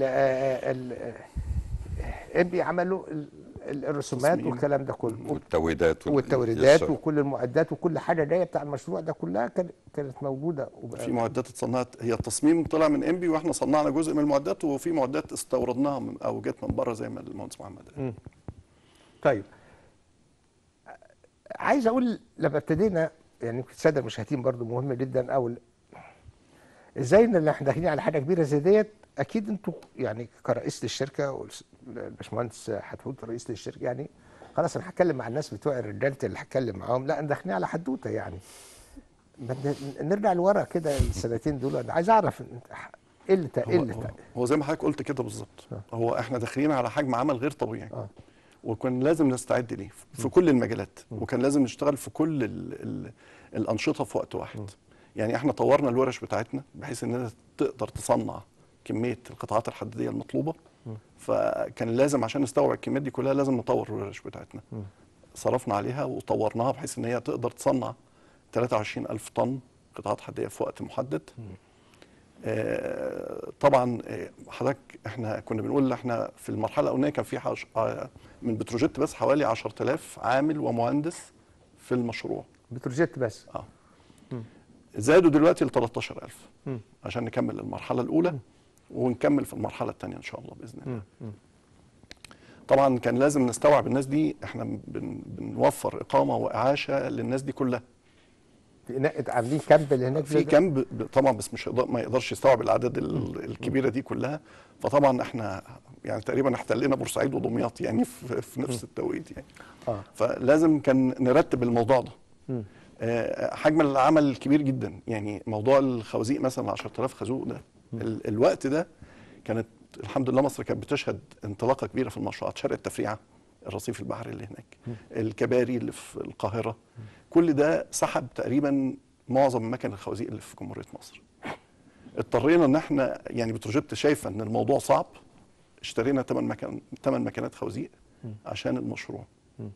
امبي عملوا الرسومات والكلام ده كله، والتوريدات وكل المعدات وكل حاجه جايه بتاع المشروع ده كلها كانت موجوده. في معدات اتصنعت، هي التصميم طلع من امبي واحنا صنعنا جزء من المعدات، وفي معدات استوردناها او جت من بره زي ما المهندس محمد قال. طيب عايز اقول لما ابتدينا، يعني الساده المشاهدين برضو مهم جدا، او ازاي ان احنا داخلين على حاجه كبيره زي ديت. اكيد انتوا يعني كرئيس للشركه والباشمهندس حتحوت رئيس للشركه، يعني خلاص انا هتكلم مع الناس بتوع الرجاله اللي هتكلم معاهم، لا داخلين على حدوته يعني. نرجع لورا كده السنتين دول، انا عايز اعرف ايه اللي هو زي ما حضرتك قلت كده بالظبط. هو احنا داخلين على حجم عمل غير طبيعي. وكان لازم نستعد ليه في كل المجالات، وكان لازم نشتغل في كل الانشطه في وقت واحد. يعني احنا طورنا الورش بتاعتنا بحيث انها تقدر تصنع كميه القطاعات الحديديه المطلوبه. فكان لازم عشان نستوعب الكميات دي كلها لازم نطور الورش بتاعتنا. صرفنا عليها وطورناها بحيث ان هي تقدر تصنع 23,000 طن قطاعات حديديه في وقت محدد. طبعا حضرتك احنا كنا بنقول احنا في المرحله الاولانيه كان في من بتروجيت بس حوالي 10,000 عامل ومهندس في المشروع. بتروجيت بس؟ زادوا دلوقتي ل 13,000 عشان نكمل المرحله الاولى ونكمل في المرحله الثانيه ان شاء الله باذن الله. طبعا كان لازم نستوعب الناس دي، احنا بنوفر اقامه واعاشه للناس دي كلها. عاملين كامب اللي هناك؟ في كامب طبعا، بس مش ما يقدرش يستوعب الاعداد الكبيره دي كلها. فطبعا احنا يعني تقريبا احتلينا بورسعيد ودمياط يعني في نفس التوقيت يعني. فلازم كان نرتب الموضوع ده. حجم العمل كبير جدا، يعني موضوع الخوازيق مثلا 10,000 خازوق ده الوقت ده كانت الحمد لله مصر كانت بتشهد انطلاقه كبيره في المشروعات. شرق التفريعه، الرصيف البحري اللي هناك، الكباري اللي في القاهره، كل ده سحب تقريبا معظم مكن الخوازيق اللي في جمهوريه مصر. اضطرينا ان احنا يعني بتروجيت شايفه ان الموضوع صعب، اشترينا 8 مكنات خوازيق عشان المشروع.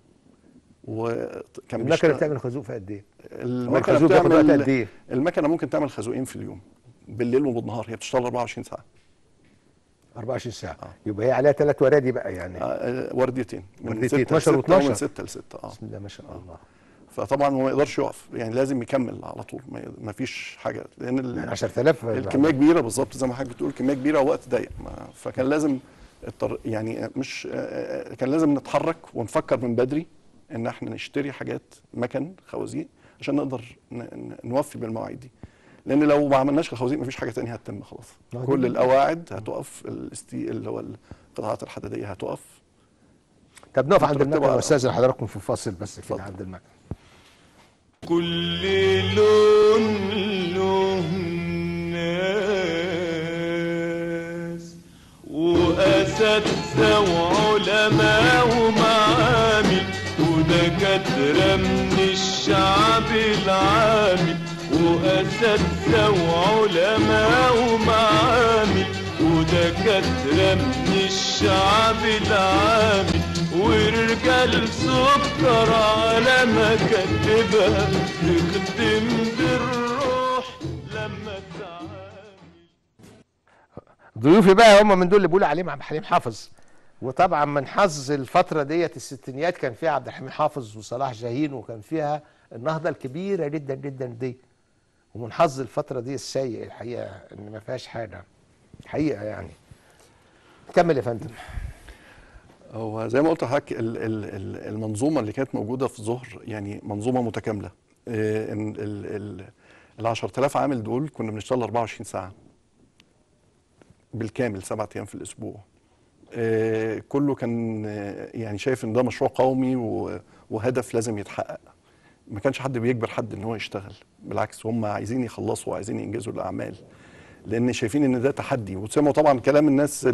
وكان المكنه بتعمل خازوق في قد ايه؟ المكنه بتعمل قد ايه؟ المكنه ممكن تعمل خازوقين في اليوم، بالليل وبالنهار. هي بتشتغل 24 ساعه. 24 ساعه. يبقى هي عليها 3 وردي بقى يعني. ورديتين من 12 و12 من 6 ل 6. بسم الله ما شاء الله. فطبعا هو ما يقدرش يقف، يعني لازم يكمل على طول، ما فيش حاجه، لان 10,000 الكميه كبيره بالظبط زي ما حضرتك بتقول، كميه كبيره ووقت ضيق. فكان لازم يعني مش كان لازم نتحرك ونفكر من بدري ان احنا نشتري حاجات مكن خوازيق عشان نقدر نوفي بالمواعيد دي. لان لو ما عملناش الخوازيق مفيش حاجه ثانيه هتتم خلاص. كل القواعد هتقف، اللي هو القطاعات الحديديه هتقف. طب نقف عند المكنه واستاذن حضراتكم في فاصل بس كده عند المكنه. كل لون له ناس وأسماء وأساتذة وعلماء ومعامل ودكاترة من الشعب العامل، وأساتذة وعلماء ومعامل ودكاترة من الشعب العامل، ورجال سكر على مكاتبها تخدم بالروح لما تعامل. ضيوفي بقى هم من دول اللي بيقولوا عليهم عبد الحليم حافظ. وطبعا من حظ الفتره ديت الستينيات كان فيها عبد الحليم حافظ وصلاح جاهين، وكان فيها النهضه الكبيره جدا جدا دي. ومن حظ الفتره دي السيء الحقيقه ان ما فيهاش حاجه حقيقه يعني. كمل يا فندم. هو زي ما قلت لحضرتك المنظومه اللي كانت موجوده في ظهر يعني منظومه متكامله. ال 10000 عامل دول كنا بنشتغل 24 ساعه بالكامل 7 ايام في الاسبوع. كله كان يعني شايف ان ده مشروع قومي وهدف لازم يتحقق. ما كانش حد بيجبر حد ان هو يشتغل، بالعكس هم عايزين يخلصوا وعايزين ينجزوا الاعمال، لان شايفين ان ده تحدي. وسمعوا طبعا كلام الناس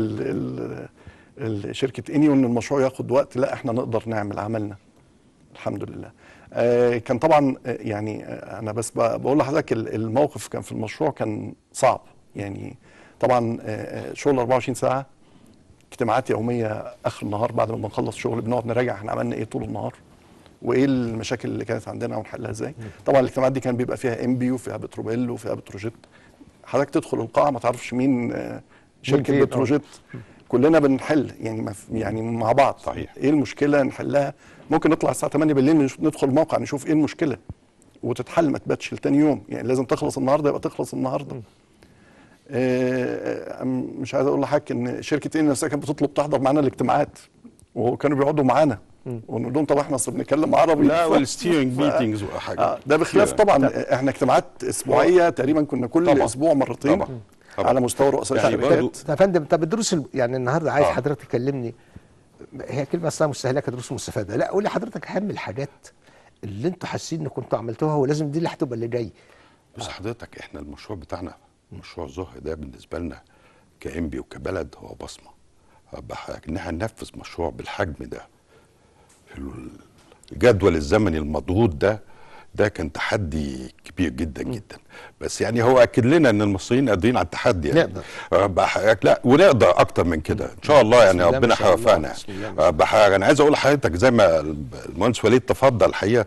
شركه انيو ان المشروع ياخد وقت، لا احنا نقدر نعمل عملنا الحمد لله. كان طبعا يعني انا بس بقول لحضرتك الموقف كان في المشروع كان صعب يعني. طبعا شغل 24 ساعه، اجتماعات يوميه اخر النهار بعد ما بنخلص شغل بنقعد نراجع احنا عملنا ايه طول النهار وايه المشاكل اللي كانت عندنا ونحلها ازاي. طبعا الاجتماعات دي كان بيبقى فيها امبي وفيها بتروبيل وفيها بتروجيت. حضرتك تدخل القاعه ما تعرفش مين شركه بتروجيت، كلنا بنحل يعني مع بعض. صحيح. ايه المشكله نحلها. ممكن نطلع الساعه 8 بالليل ندخل الموقع نشوف ايه المشكله وتتحل، ما تباتش لتاني يوم. يعني لازم تخلص النهارده يبقى تخلص النهارده. مش عايز اقول لحضرتك ان شركه ان نفسها كانت بتطلب تحضر معانا الاجتماعات وكانوا بيقعدوا معانا ونقول لهم طب احنا اصل بنتكلم عربي. لا والستيرنج ميتنجز وحاجه ده بخلاف طبعا احنا اجتماعات اسبوعيه تقريبا كنا كل طبعا. اسبوع مرتين طبعا. على مستوى رؤساء يعني الشركات. يا فندم طب الدروس يعني النهارده عايز حضرتك تكلمني، هي كلمه اصلا مستهلكه كدروس مستفاده. لا قول لي حضرتك اهم الحاجات اللي انتوا حاسين ان كنتوا عملتوها ولازم دي اللي هتبقى اللي جاي. بس حضرتك احنا المشروع بتاعنا مشروع ظهر ده بالنسبه لنا كإنبي وكبلد هو بصمه. ان احنا ننفذ مشروع بالحجم ده في الجدول الزمني المضغوط ده كان تحدي كبير جدا جدا. بس يعني هو اكد لنا ان المصريين قادرين على التحدي يعني. نقدر. لا ونقدر اكتر من كده ان شاء الله يعني ربنا هيوفقنا. انا عايز اقول لحضرتك زي ما المهندس وليد تفضل الحقيقه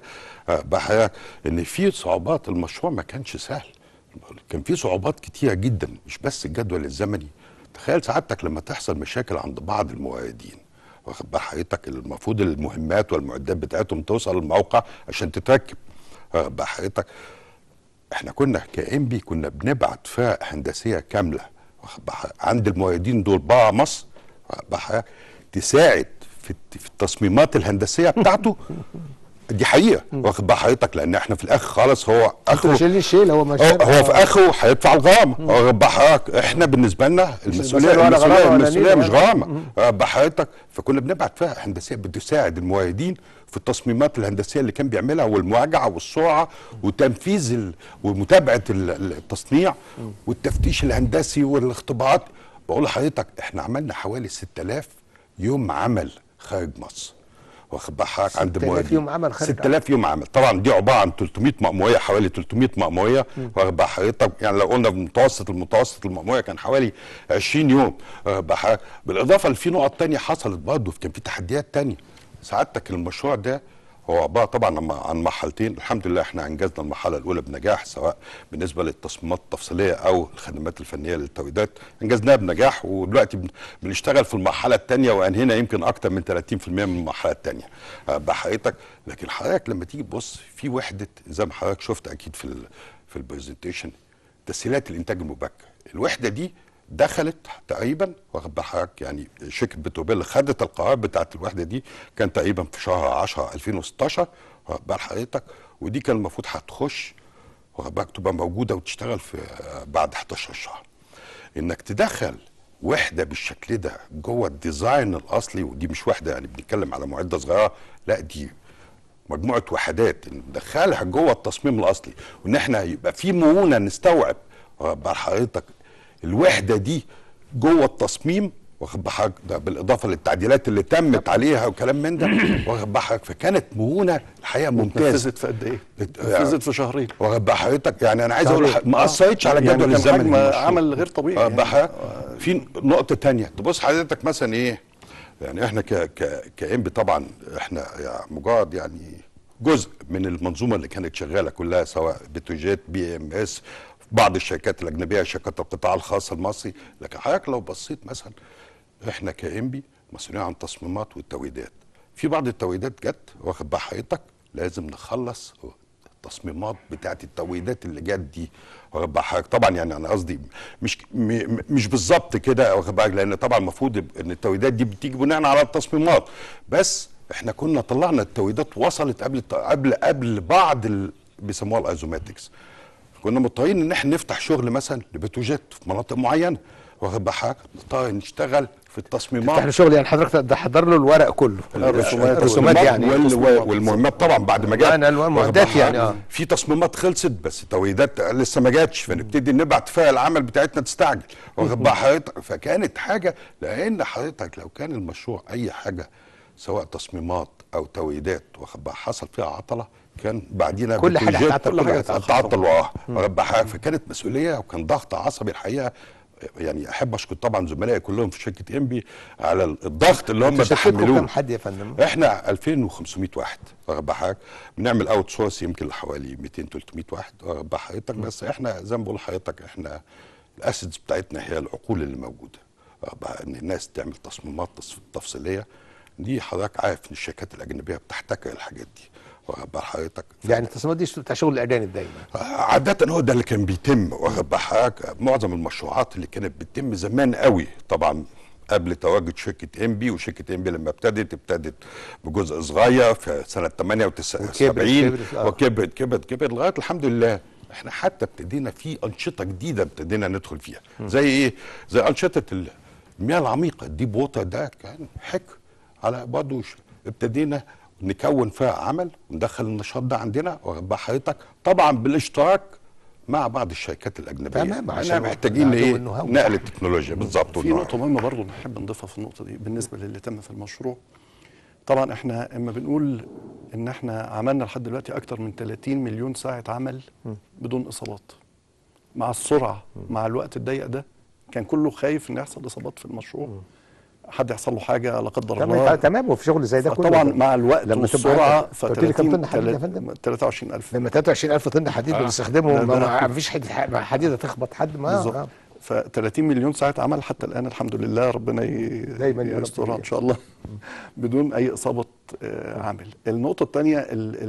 ان في صعوبات. المشروع ما كانش سهل، كان في صعوبات كتيره جدا مش بس الجدول الزمني. تخيل سعادتك لما تحصل مشاكل عند بعض الموردين، واخد بال حضرتك المفروض المهمات والمعدات بتاعتهم توصل الموقع عشان تتركب. واخد بال حضرتك احنا كنا كإنبي كنا بنبعت فرق هندسيه كامله واخد بال عند الموردين دول بره مصر تساعد في التصميمات الهندسيه بتاعته. دي حقيقه واخد بال حضرتك، لان احنا في الاخر خالص هو اخره الشيل هو مش هو في اخره هيدفع الغرامه. واخد بال حضرتك احنا بالنسبه لنا المسؤوليه مش غرامه واخد بال حضرتك. فكنا بنبعت فرق هندسيه بتساعد الموردين في التصميمات الهندسيه اللي كان بيعملها والمراجعه والسرعه وتنفيذ ومتابعه التصنيع والتفتيش الهندسي والاختبارات. بقول لحضرتك احنا عملنا حوالي 6000 يوم عمل خارج مصر واخد بال حضرتك عند موردين. 6000 يوم عمل خارج 6000 يوم عمل. طبعا دي عباره عن 300 مأموريه، حوالي 300 مأموريه واخد بال حضرتك. يعني لو قلنا المتوسط المأموريه كان حوالي 20 يوم واخد بال حضرتك. بالاضافه لفي نقط ثانيه حصلت برضه، كان في تحديات ثانيه. سعادتك المشروع ده هو عباره طبعا عن مرحلتين. الحمد لله احنا انجزنا المرحله الاولى بنجاح، سواء بالنسبه للتصميمات التفصيليه او الخدمات الفنيه للتوريدات انجزناها بنجاح. ودلوقتي بنشتغل في المرحله الثانيه وانهينا يمكن اكثر من 30% من المرحله الثانيه بحقيقتك. لكن حضرتك لما تيجي تبص في وحده زي ما حضرتك شفت اكيد في البرزنتيشن تسهيلات الانتاج المبكر. الوحده دي دخلت تقريبا واخد بال حضرتك يعني شركه بتروبيل خدت القرار بتاعت الوحده دي كان تقريبا في شهر 10 2016 واخد بال حضرتك. ودي كان المفروض هتخش واخد بالك تبقى موجوده وتشتغل في بعد 11 شهر. انك تدخل وحده بالشكل ده جوه الديزاين الاصلي، ودي مش وحده يعني بنتكلم على معده صغيره، لا دي مجموعه وحدات ندخلها جوه التصميم الاصلي، وان احنا يبقى في مرونه نستوعب واخد بال حضرتك الوحده دي جوه التصميم واخد بحضرتك، ده بالاضافه للتعديلات اللي تمت عليها وكلام من ده، واخد بحضرتك، فكانت مرونه الحقيقه ممتازه. نفذت في قد ايه؟ نفذت في شهرين. واخد بحضرتك، يعني انا عايز اقول ما اثرتش على الجدول الزمني، عمل غير طبيعي. واخد بحضرتك. في نقطه ثانيه تبص حضرتك مثلا ايه، يعني احنا كإنبي طبعا احنا يعني مجرد يعني جزء من المنظومه اللي كانت شغاله كلها، سواء بتروجيت BMS، بعض الشركات الاجنبيه، شركات القطاع الخاص المصري. لكن حضرتك لو بصيت مثلا احنا كإنبي مسؤولين عن التصميمات والتوريدات. في بعض التوريدات جت، واخد بال حضرتك، لازم نخلص التصميمات بتاعت التوريدات اللي جت دي، واخد بال حضرتك. طبعا يعني انا قصدي مش بالظبط كده، واخد بالك، لان طبعا المفروض ان التوريدات دي بتيجي بناء على التصميمات، بس احنا كنا طلعنا التوريدات وصلت قبل بعض بيسموها الايزوماتكس. كنا مضطرين ان احنا نفتح شغل مثلا لبتروجيت في مناطق معينه، واخد بحضرتك، نضطر نشتغل في التصميمات. تفتح له شغل يعني حضرتك ده حضر له الورق كله، الرسومات يعني والمهمات طبعا بعد ما جت. انا المعدات يعني في تصميمات خلصت بس تويدات لسه ما جاتش، فنبتدي نبعت فيها العمل بتاعتنا تستعجل، واخد بال حضرتك. فكانت حاجه، لان حضرتك لو كان المشروع اي حاجه سواء تصميمات او تويدات، واخد بال، حصل فيها عطله، كان بعدينا كل حاجه هتعطل وراها، واخد بال حضرتك. فكانت مسؤوليه وكان ضغط عصبي الحقيقه. يعني احب اشكر طبعا زملائي كلهم في شركه إنبي على الضغط اللي هم تحملوه. كم حد يا فندم؟ احنا 2500 واحد، واخد بال حضرتك. بنعمل اوت سورس يمكن لحوالي 200 300 واحد، واخد بال حضرتك. بس احنا زي ما بقول لحضرتك، احنا الاسيدز بتاعتنا هي العقول اللي موجوده، ان الناس تعمل تصميمات تفصيليه دي. حضرتك عارف ان الشركات الاجنبيه بتحتكر الحاجات دي، واخد بال حضرتك. يعني التصميمات دي بتاع شغل الاجانب دايما عاده، هو ده اللي كان بيتم، واخد بال حضرتك. معظم المشروعات اللي كانت بتتم زمان قوي طبعا قبل تواجد شركه إنبي، وشركه إنبي لما ابتدت بجزء صغير في سنه 78 وكبرت لغايه الحمد لله احنا حتى ابتدينا في انشطه جديده ابتدينا ندخل فيها. زي ايه؟ زي انشطه المياه العميقه، الديب ووتر، ده كان حكر على برضه ابتدينا نكون فيها عمل وندخل النشاط ده عندنا، واخد بال حضرتك، طبعا بالاشتراك مع بعض الشركات الاجنبيه. تمام، عشان محتاجين ايه؟ نقل التكنولوجيا بالظبط. في نقطه مهمه برضه نحب نضيفها في النقطه دي بالنسبه للي تم في المشروع. طبعا احنا اما بنقول ان احنا عملنا لحد دلوقتي اكتر من 30 مليون ساعه عمل بدون اصابات. مع السرعه، مع الوقت الضيق ده، كان كله خايف ان يحصل اصابات في المشروع، حد يحصل له حاجه لا قدر الله. تمام. وفي شغل زي ده كله طبعا مع الوقت والسرعه. ف 23000 لما 23000 طن حديد بنستخدمه، ما فيش حديده تخبط حد. ما ف 30 مليون ساعه عمل حتى الان الحمد لله، ربنا دايما يسترها ان شاء الله بدون اي اصابه عامل. النقطه الثانيه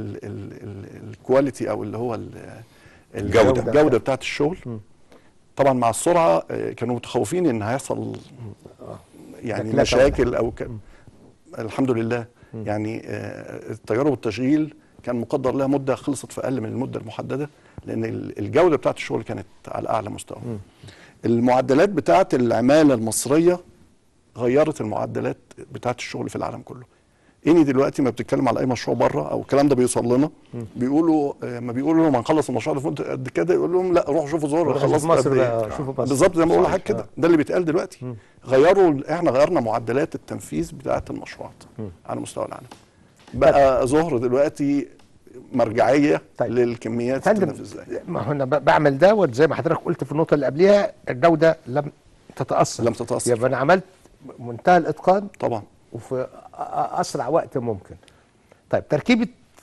الكواليتي، او اللي هو الجوده بتاعت الشغل. طبعا مع السرعه كانوا متخوفين ان هيحصل يعني مشاكل او الحمد لله يعني التجارب والتشغيل كان مقدر لها مده خلصت في اقل من المده المحدده، لان الجوده بتاعت الشغل كانت على اعلى مستوى. المعدلات بتاعت العماله المصريه غيرت المعدلات بتاعت الشغل في العالم كله. اني دلوقتي ما بتتكلم على اي مشروع بره او الكلام ده بيوصل لنا، بيقولوا ما بيقولوا لهم هنخلص المشروع ده في قد كده، يقول لهم لا روحوا شوفوا زهر خلص مصر بالظبط زي ما بقول لحضرتك كده. ده اللي بيتقال دلوقتي. احنا غيرنا معدلات التنفيذ بتاعه المشروعات على مستوى العالم. بقى زهر دلوقتي مرجعيه للكميات تتنفذ ازاي. ما هو انا بعمل دوت زي ما حضرتك قلت في النقطه اللي قبليها، الجوده لم تتاثر. يبقى انا عملت منتهى الاتقان طبعا وفي اسرع وقت ممكن. طيب تركيبه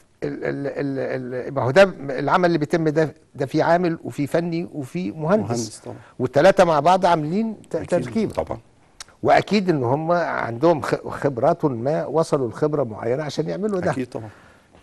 ما هو ده العمل اللي بيتم ده في عامل وفي فني وفي مهندس طبعا، والثلاثه مع بعض عاملين تركيب طبعا. واكيد ان هم عندهم خبرات ما، وصلوا لخبره معينه عشان يعملوا ده. اكيد طبعا.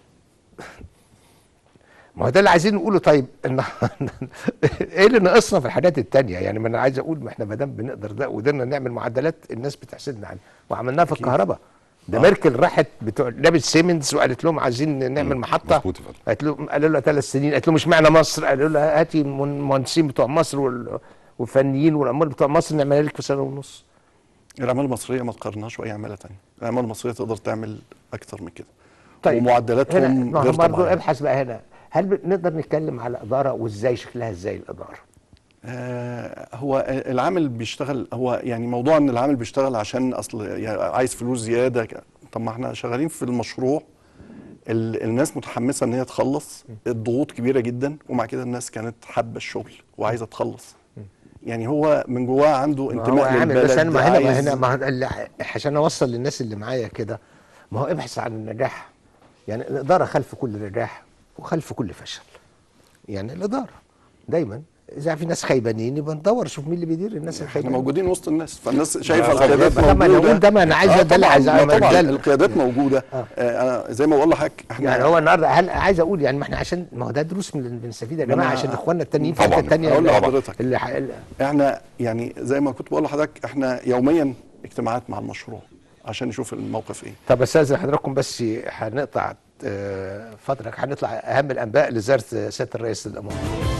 ما هو ده اللي عايزين نقوله. طيب ايه اللي ناقصنا في الحاجات التانية؟ يعني ما انا عايز اقول ما احنا ما دام بنقدر ده وقدرنا نعمل معدلات الناس بتحسدنا عليها، وعملناها في الكهرباء. ده ميركل راحت بتوع لابس سيمنز وقالت لهم عايزين نعمل محطه، قالوا لها 3 سنين، قالت لهم اشمعنى مصر؟ قالوا لها هاتي المهندسين بتوع مصر والفنيين والعمال بتوع مصر نعملها لك في سنه ونص. العماله المصريه ما تقارنهاش باي عماله ثانيه، العماله المصريه تقدر تعمل اكتر من كده. طيب ومعدلاتهم غير طبيعيه. ابحث بقى هنا، هل نقدر نتكلم على اداره وازاي شكلها ازاي الاداره؟ هو العامل بيشتغل، هو يعني موضوع ان العامل بيشتغل عشان اصل يعني عايز فلوس زياده. طب ما احنا شغالين في المشروع، الناس متحمسه ان هي تخلص، الضغوط كبيره جدا، ومع كده الناس كانت حابه الشغل وعايزه تخلص. يعني هو من جواه عنده انتماء للبلد. بس انا ما هنا عشان اوصل للناس اللي معايا كده، ما هو ابحث عن النجاح. يعني الاداره خلف كل نجاح وخلف كل فشل. يعني الاداره دايما اذا في ناس خيبانين يبقى ندور نشوف مين اللي بيدير الناس احنا الخيبانين. موجودين وسط الناس، فالناس شايفه القيادات طبعا موجوده. ده ما انا عايز ده اللي عايز طبعا القيادات موجوده. انا زي ما بقول لحضرتك احنا يعني هو النهارده هل عايز اقول يعني ما احنا عشان ما هو ده دروس من بنستفيد يا جماعه عشان اخواننا التانيين في الحته الثانيه. اقول لحضرتك احنا يعني زي ما كنت بقول لحضرتك احنا يوميا اجتماعات مع المشروع عشان نشوف الموقف ايه. طب استاذن حضراتكم بس هنقطع فتره، هنطلع اهم الانباء لزياره سياده الرئيس للامم.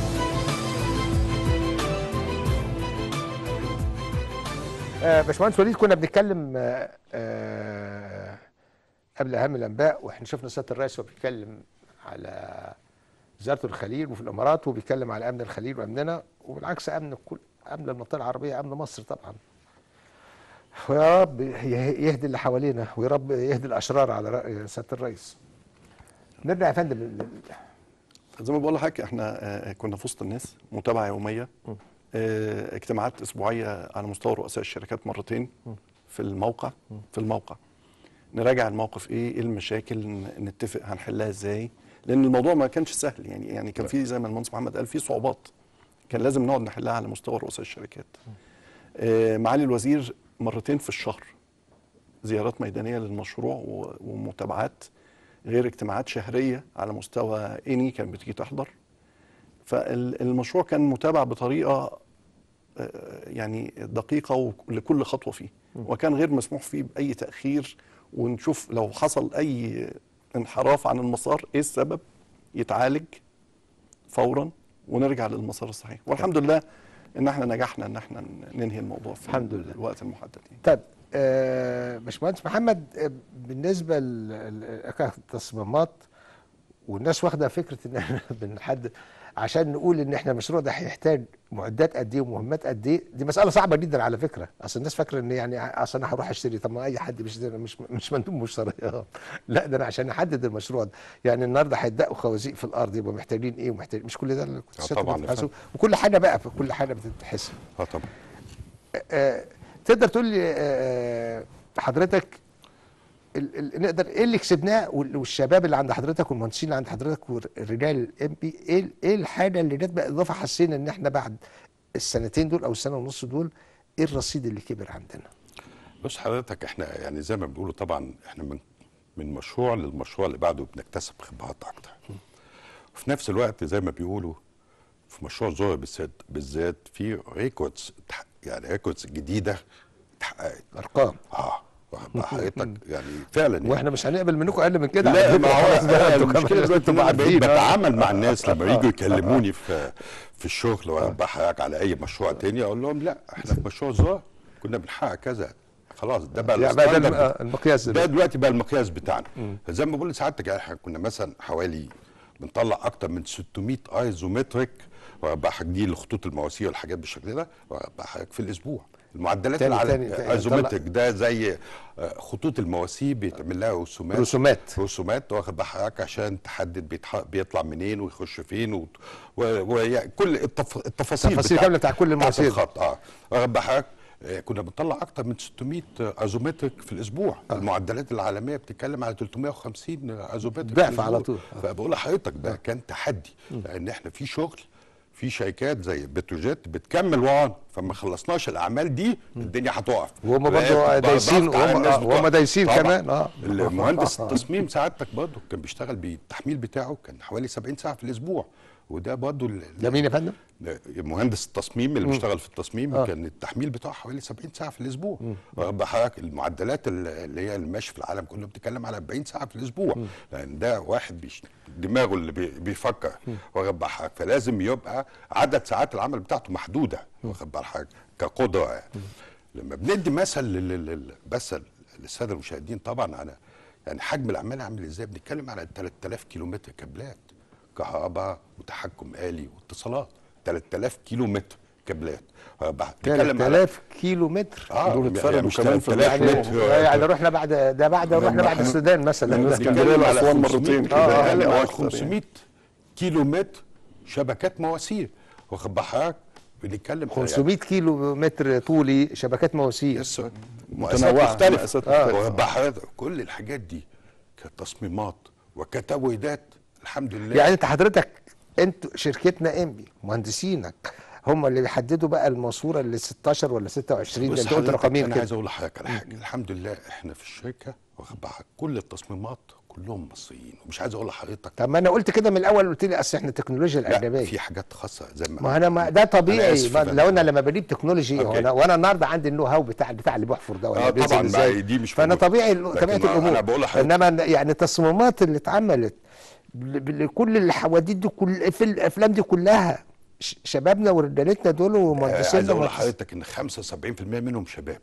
باشمهندس وليد، كنا بنتكلم قبل اهم الانباء، واحنا شفنا سياده الرئيس وهو بيتكلم على زيارته الخليل وفي الامارات، وبيتكلم على امن الخليل وامننا، وبالعكس امن المنطقه العربيه، امن مصر طبعا. ويا رب يهدي اللي حوالينا، ويا رب يهدي الاشرار على راي سياده الرئيس. نرجع يا فندم زي ما بقول لحضرتك احنا كنا في وسط الناس، متابعه يوميه، اجتماعات اسبوعيه على مستوى رؤساء الشركات مرتين في الموقع نراجع الموقف ايه المشاكل، نتفق هنحلها ازاي، لان الموضوع ما كانش سهل. يعني كان في زي ما المهندس محمد قال في صعوبات كان لازم نقعد نحلها على مستوى رؤساء الشركات. معالي الوزير مرتين في الشهر زيارات ميدانيه للمشروع ومتابعات، غير اجتماعات شهريه على مستوى اني كان بتيجي تحضر. فالمشروع كان متابع بطريقه يعني دقيقه لكل خطوه فيه، وكان غير مسموح فيه باي تاخير، ونشوف لو حصل اي انحراف عن المسار ايه السبب، يتعالج فورا ونرجع للمسار الصحيح. والحمد لله ان احنا نجحنا ان احنا ننهي الموضوع في الحمد لله الوقت المحدد. طيب باشمهندس محمد، بالنسبه للتصميمات والناس واخده فكره ان احنا بنحدد عشان نقول ان احنا المشروع ده هيحتاج معدات قد ايه ومهمات قد ايه، دي مساله صعبه جدا على فكره. اصل الناس فاكره ان يعني اصل انا هروح اشتري، طب ما اي حد بيشتري، مش مندوب مشتريات. لا ده انا عشان احدد المشروع ده، يعني النهارده هيدقوا خوازيق في الارض يبقوا محتاجين ايه ومحتاجين مش كل ده اللي طبعا، وكل حاجه بقى في كل حاجه بتتحسب. طبعا. تقدر تقول لي حضرتك نقدر ايه اللي كسبناه، والشباب اللي عند حضرتك والمهندسين اللي عند حضرتك والرجال الام بي، ايه الحاجه اللي جت بقى اضافه حسينا ان احنا بعد السنتين دول او السنه ونص دول ايه الرصيد اللي كبر عندنا؟ بص حضرتك، احنا يعني زي ما بنقولوا طبعا احنا من مشروع للمشروع اللي بعده بنكتسب خبرات اكتر. وفي نفس الوقت زي ما بيقولوا في مشروع زهر بالذات في ريكوردز، يعني ريكوردز جديده اتحققت، ارقام حضرتك يعني فعلا يعني. واحنا مش هنقبل منكم اقل من كده. لا ما هو المشكله دلوقتي انا بقيت بتعامل مع الناس لما يجوا يكلموني في الشغل وبحرك على اي مشروع تاني، اقول لهم لا احنا في مشروع زهر كنا بنحقق كذا، خلاص ده بقى المقياس ده دلوقتي بقى المقياس بتاعنا. فزي ما بقول لسعادتك احنا كنا مثلا حوالي بنطلع اكتر من 600 ايزومتريك وبحرك دي لخطوط المواسير والحاجات بالشكل ده وبحرك في الاسبوع. المعدلات الايزومتريك ده زي خطوط المواسير بيتعمل لها رسومات واخد بحرك عشان تحدد بيطلع منين ويخش فين وكل التفاصيل كامله بتاع كل المواسير الخط. واخد بحرك كنا بنطلع اكتر من 600 ايزومتريك في الاسبوع. المعدلات العالميه بتتكلم على 350 ايزومتريك ضعف على طول. فبقول لحضرتك ده كان تحدي، لان احنا في شغل في شركات زي بتروجيت بتكمل ورانا، فما خلصناش الاعمال دي الدنيا هتقف، وهم برضه دايسين وهم دايسين كمان. المهندس التصميم سعادتك برضه كان بيشتغل بالتحميل بتاعه كان حوالي 70 ساعه في الاسبوع، وده برضه ده مين يا فندم؟ مهندس التصميم اللي بيشتغل في التصميم كان التحميل بتاعه حوالي 70 ساعه في الاسبوع. واخد بحضرتك المعدلات اللي هي الماشي في العالم كله بتتكلم على 40 ساعه في الاسبوع، لان ده واحد دماغه اللي بيفكر. واخد بحضرتك فلازم يبقى عدد ساعات العمل بتاعته محدوده، واخد بحضرتك كقدره يعني. لما بندي مثل بس للساده المشاهدين طبعا على يعني حجم الاعمال عامل ازاي، بنتكلم على 3000 كيلومتر كابلات كهرباء وتحكم آلي واتصالات، 3000 كيلو متر كابلات. 3000 كيلو متر. دول اتفردوا مش كمان في 3000 يعني متر. يعني رحنا بعد ده رحنا بعد السودان مثلا. الناس ده. كان بيقولوا أسوان مرتين كده يعني، أو على أكتر 500 كيلو متر شبكات مواسير، واخد بال حضرتك؟ بنتكلم 500 كيلو متر طولي شبكات مواسير مؤسسات متنوعة، مختلفة، مؤسسات مختلفة. واخد بال حضرتك؟ كل الحاجات دي كتصميمات وكتويدات الحمد لله. يعني انت حضرتك انتوا شركتنا انبي مهندسينك هم اللي بيحددوا بقى الماسوره اللي 16 ولا 26 ده؟ بص انت قلت حضرتك، رقمين انا كده. عايز اقول لحضرتك على حاجه. الحمد لله احنا في الشركه واخد بالك كل التصميمات كلهم مصريين، ومش عايز اقول لحضرتك طب ما انا قلت كده من الاول، قلت لي اصل احنا التكنولوجيا لا الاجنبيه. في حاجات خاصه زي ما انا ده أنا طبيعي. آسف يا لو انا فندم. لما بجيب تكنولوجي أوكي. وانا النهارده عندي النو هاو بتاع اللي بيحفر ده ولا بينزل طبعا ازاي. ما دي مش فانا موجودة. طبيعي لكن طبيعه ما الامور. أنا بقول لحضرتك انما يعني التصميمات اللي اتعملت لكل الحواديت دي في الافلام دي كلها شبابنا ورجالتنا دول عايز ومهندسينا اقول لحضرتك ان 75% منهم شباب.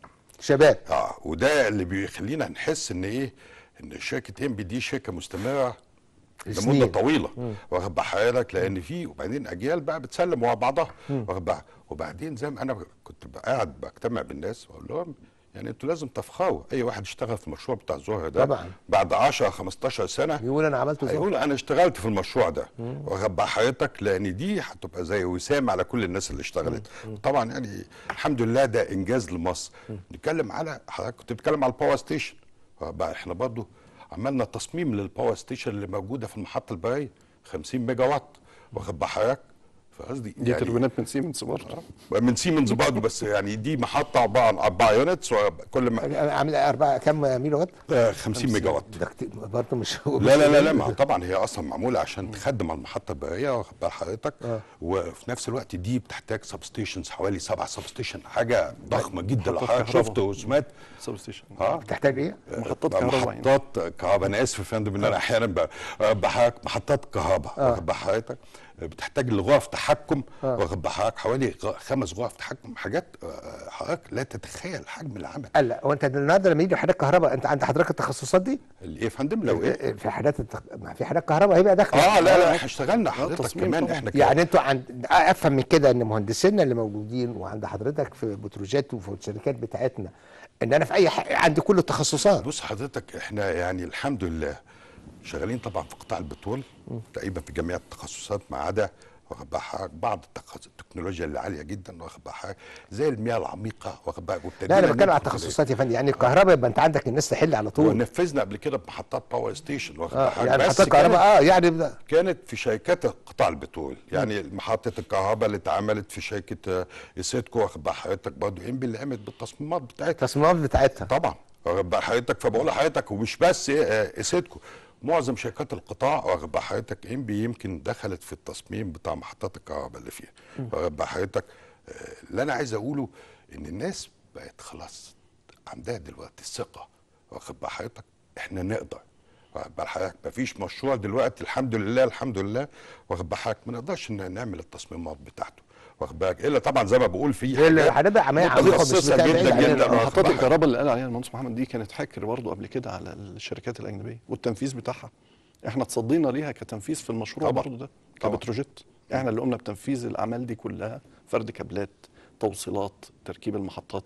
شباب. وده اللي بيخلينا نحس ان ايه، ان شركه انبي دي شركه مستمره سنين. لمده طويله، واخد بال حضرتك؟ لان في وبعدين اجيال بقى بتسلم مع بعضها، واخد بال. وبعدين زي ما انا كنت قاعد بجتمع بالناس واقول لهم يعني انتوا لازم تفخروا. اي واحد اشتغل في المشروع بتاع الزهر ده طبعا بعد 10 15 سنه يقول انا عملت زهر، هيقول انا اشتغلت في المشروع ده، واخد بال حضرتك؟ لان دي هتبقى زي وسام على كل الناس اللي اشتغلت. طبعا يعني الحمد لله ده انجاز لمصر. نتكلم على حضرتك كنت بتتكلم على الباور ستيشن، بقى احنا برضو عملنا تصميم للباور ستيشن اللي موجوده في المحطه البريه 50 ميجا وات، واخد بال حضرتك؟ فقصدي دي يعني تربينات من سيمنز برضه. من سيمنز برضه، بس يعني دي محطه عباره عن 4 يونتس، وكل ما عامل 4 كام ميجا وات؟ 50 ميجا وات. ده كتير برضه مش لا ما طبعا هي اصلا معموله عشان تخدم على المحطه البريه، واخد بال حضرتك؟ وفي نفس الوقت دي بتحتاج سب ستيشنز، حوالي 7 سب ستيشن، حاجه ضخمه جدا لو حضرتك شفت وسمعت. سب ستيشن بتحتاج ايه؟ محطات كهرباء. محطات كهرباء. انا اسف يا فندم ان انا احيانا بحضرتك محطات كهرباء، واخد بال حضرتك؟ بتحتاج لغرف تحكم، واخد بال حضرتك؟ حوالي 5 غرف تحكم، حاجات حضرتك لا تتخيل حجم العمل. لا هو انت النهارده لما يجي حضرتك كهرباء، انت عند حضرتك التخصصات دي؟ ايه يا فندم؟ لو ايه؟ في ما في حاجات كهرباء هيبقى داخله. لا احنا اشتغلنا حضرتك كمان. احنا يعني انتوا افهم من كده ان مهندسينا اللي موجودين وعند حضرتك في بتروجيت وفي الشركات بتاعتنا، ان انا في اي عندي كل التخصصات. بص حضرتك احنا يعني الحمد لله شغالين طبعا في قطاع البترول تقريبا في جميع التخصصات، ما عدا واخد بال حضرتك بعض التكنولوجيا اللي عاليه جدا، واخد بال حضرتك؟ زي المياه العميقه، واخد بالك؟ لا انا بتكلم على التخصصات يا فندم. يعني الكهرباء يبقى انت عندك الناس تحل على طول. ونفذنا قبل كده بمحطات باور ستيشن، واخد بال حضرتك؟ يعني بس محطات كهرباء يعني كانت في شركات قطاع البترول، يعني محطه الكهرباء اللي اتعملت في شركه اسيدكو، واخد بال حضرتك؟ برضه انبي اللي قامت بالتصميمات بتاعتها. التصميمات بتاعتها طبعا، واخد بال حضرتك؟ فبقول لحضرتك ومش بس اسيدكو، معظم شركات القطاع، واخد بال حضرتك؟ انبي يمكن دخلت في التصميم بتاع محطات الكهرباء اللي فيها، واخد بال حضرتك؟ اللي انا عايز اقوله ان الناس بقت خلاص عندها دلوقتي الثقه، واخد بال حضرتك؟ احنا نقدر، واخد بال حضرتك؟ مفيش مشروع دلوقتي الحمد لله، واخد بال حضرتك؟ ما نقدرش نعمل التصميمات بتاعته، واخد بالك؟ الا طبعا زي ما بقول في اللي هنبقى عمليه عميقه متخصصه جدا. محطات الكهرباء اللي قال عليها المهندس محمد دي كانت حكر برضه قبل كده على الشركات الاجنبيه والتنفيذ بتاعها. احنا تصدينا ليها كتنفيذ في المشروع برضه ده كبتروجيت. احنا اللي قمنا بتنفيذ الاعمال دي كلها، فرد كابلات، توصيلات، تركيب المحطات،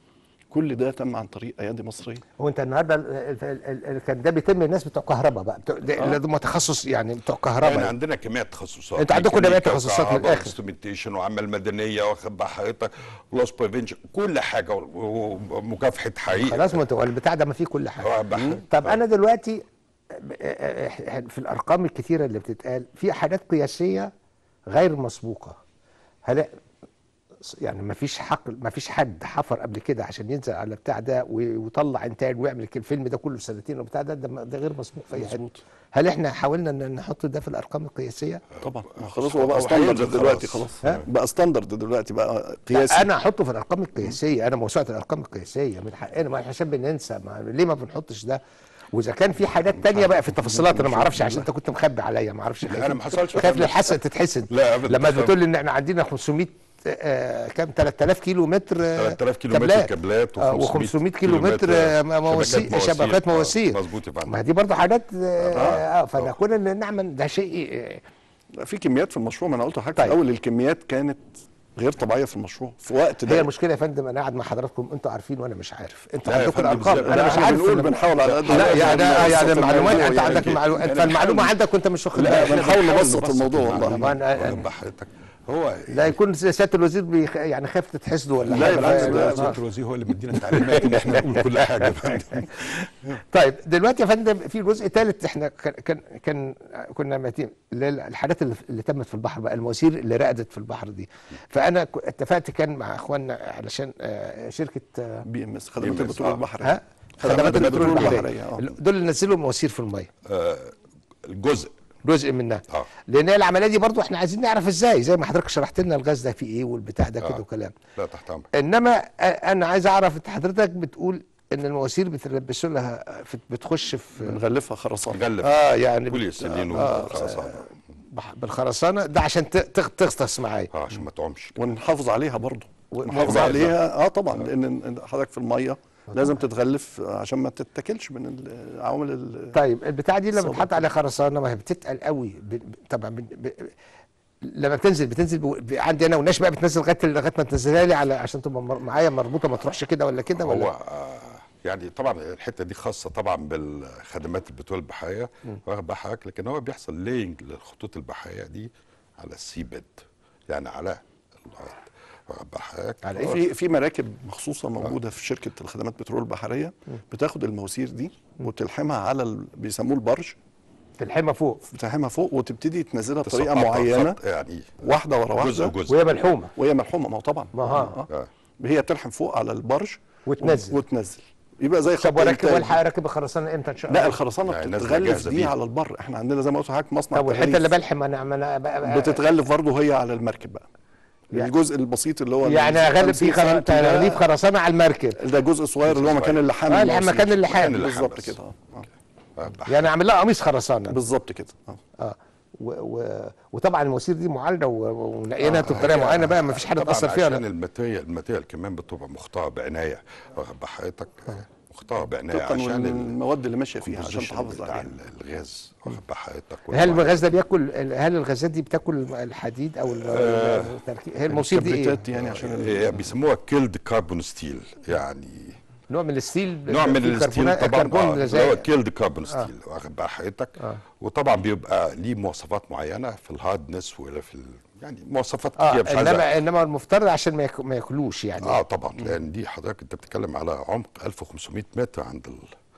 كل ده تم عن طريق ايادي مصريه. هو انت النهارده كان ده بيتم الناس بتوع كهرباء بقى اللي هم تخصص يعني بتوع كهرباء. يعني عندنا كميه تخصصات. انتوا عندكم كميه تخصصات من الاخر. انسترومنتيشن وعمل مدنيه، واخد بال حضرتك؟ لوس بريفنشن، كل حاجه، ومكافحه حريق. خلاص ما انت البتاع ده ما فيه كل حاجه. طب انا دلوقتي في الارقام الكتيره اللي بتتقال في حاجات قياسيه غير مسبوقه. هل يعني ما فيش حد حفر قبل كده عشان ينزل على بتاع ده ويطلع انتاج ويعمل الفيلم ده كله في سنتين وبتاع ده غير مسبوق في اي حد. هل احنا حاولنا ان نحط ده في الارقام القياسيه؟ طبعا خلاص هو بقى ستاندرد دلوقتي، خلاص بقى ستاندرد دلوقتي، بقى قياسي. انا احطه في الارقام القياسيه، انا موسوعه الارقام القياسيه من حقنا، ما احنا عشان بننسى ليه ما بنحطش ده؟ واذا كان في حاجات تانية بقى في التفاصيلات انا ما اعرفش عشان انت كنت مخبي عليا ما اعرفش. انا ما حصلش، خايف للحسن تتحسد. لا ابدا. لما بتقول لي ان احنا عندنا 500 كام 3000 كيلو متر 3000 كيلو متر كابلات و500 كيلو متر مواسير، شبكات مواسير. مظبوط يا فندم. ما دي برضه حاجات فانا كنا نعمل ده شيء في كميات في المشروع. ما انا قلت لحضرتك طيب. في الاول الكميات كانت غير طبيعيه في المشروع في وقت ده. هي المشكله يا فندم، انا قاعد مع حضراتكم انتوا عارفين وانا مش عارف، انتوا لا يا عندكم فندم، الارقام ازاي؟ انا مش عارف. بنحاول على قد لا يعني المعلومات انت يعني عندك المعلومات، فالمعلومه عندك وانت مش واخد لا، بالك. بنحاول نبسط الموضوع والله. واخد بال حضرتك. هو لا يكون سياده الوزير يعني خايف تتحسدوا ولا لا حاجه. يا فندم، لا، سيادة الوزير هو اللي مدينا التعليمات ان احنا نقول كل حاجه يا فندم. طيب دلوقتي يا فندم في جزء ثالث، احنا كنا ماتين الحاجات اللي تمت في البحر بقى، المواسير اللي رقدت في البحر دي. فانا اتفقت كان مع اخواننا علشان شركه BMS خدمات البترول البحري. ها خدمات البترول البحريه البحريه دول اللي نزلوا مواسير في الميه، الجزء منها. لان هي العمليه دي برضو احنا عايزين نعرف ازاي، زي ما حضرتك شرحت لنا الغاز ده فيه ايه والبتاع ده كده وكلام. لا تحت امرك. انما انا عايز اعرف، انت حضرتك بتقول ان المواسير بتلبسوا لها بتخش في بنغلفها خرسانه. نغلف يعني كل السنين والخرسانه بالخرسانه ده عشان تغطس معايا عشان ما تعومش ونحافظ عليها برضه، نحافظ عليها طبعا، لان حضرتك في الميه لازم تتغلف عشان ما تتاكلش من العوامل. طيب البتاعه دي لما بتحط عليها خرسانه ما هي بتتقل قوي طبعا لما بتنزل عندي انا والناس بقى بتنزل لغايه ما تنزلها لي عشان تبقى معايا مربوطه، ما تروحش كده ولا كده ولا. هو يعني طبعا الحته دي خاصه طبعا بالخدمات البترول البحريه واخد بال حضرتك، لكن هو بيحصل لينج للخطوط البحريه دي على السي بيد، يعني على الارض واخد بال حضرتك. على في مراكب مخصوصه موجوده في شركه الخدمات البترول البحريه بتاخد المواسير دي وتلحمها على بيسموه البرج، تلحمها فوق وتبتدي تنزلها بطريقه معينه، يعني واحده ورا واحده، جزء وهي ملحومه. ما هو طبعا ما هي بتلحم فوق على البرج وتنزل يبقى زي خط. طب والحق راكب الخرسانه امتى ان شاء الله؟ لا، الخرسانه بتتغلف دي على البر، احنا عندنا زي ما قلت لحضرتك مصنع. طب والحته اللي بلحم انا بتتغلف برضه هي على المركب بقى، يعني الجزء البسيط اللي هو يعني اغلب في تغليف خرسانه على المركب، ده جزء صغير اللي هو مكان اللحام. مكان اللحام بالظبط كده. يعني اعمل لها قميص خرسانه بالظبط كده. وطبعا المواسير دي معالجه ونقيناها بطريقه معينه بقى، ما فيش حاجه تاثر فيها. عشان الماتيريال كمان بتبقى مختاره بعنايه واخد بال حضرتك، مختاره بعنايه عشان المواد اللي ماشيه فيها عشان تحافظ عليها. الغاز واخد بال حضرتك. هل الغاز ده بياكل، هل الغازات دي بتاكل الحديد او هي المواسير دي ايه؟ يعني عشان بيسموها كيلد كاربون ستيل، يعني نوع من الستيل، طبعا اللي هو كيلد كاربون ستيل واخد بال حضرتك. وطبعا بيبقى ليه مواصفات معينه في الهاردنس ولا في يعني مواصفات كتير مش عايزها. انما المفترض عشان ما ياكلوش يعني. طبعا لان دي حضرتك انت بتتكلم على عمق 1500 متر عند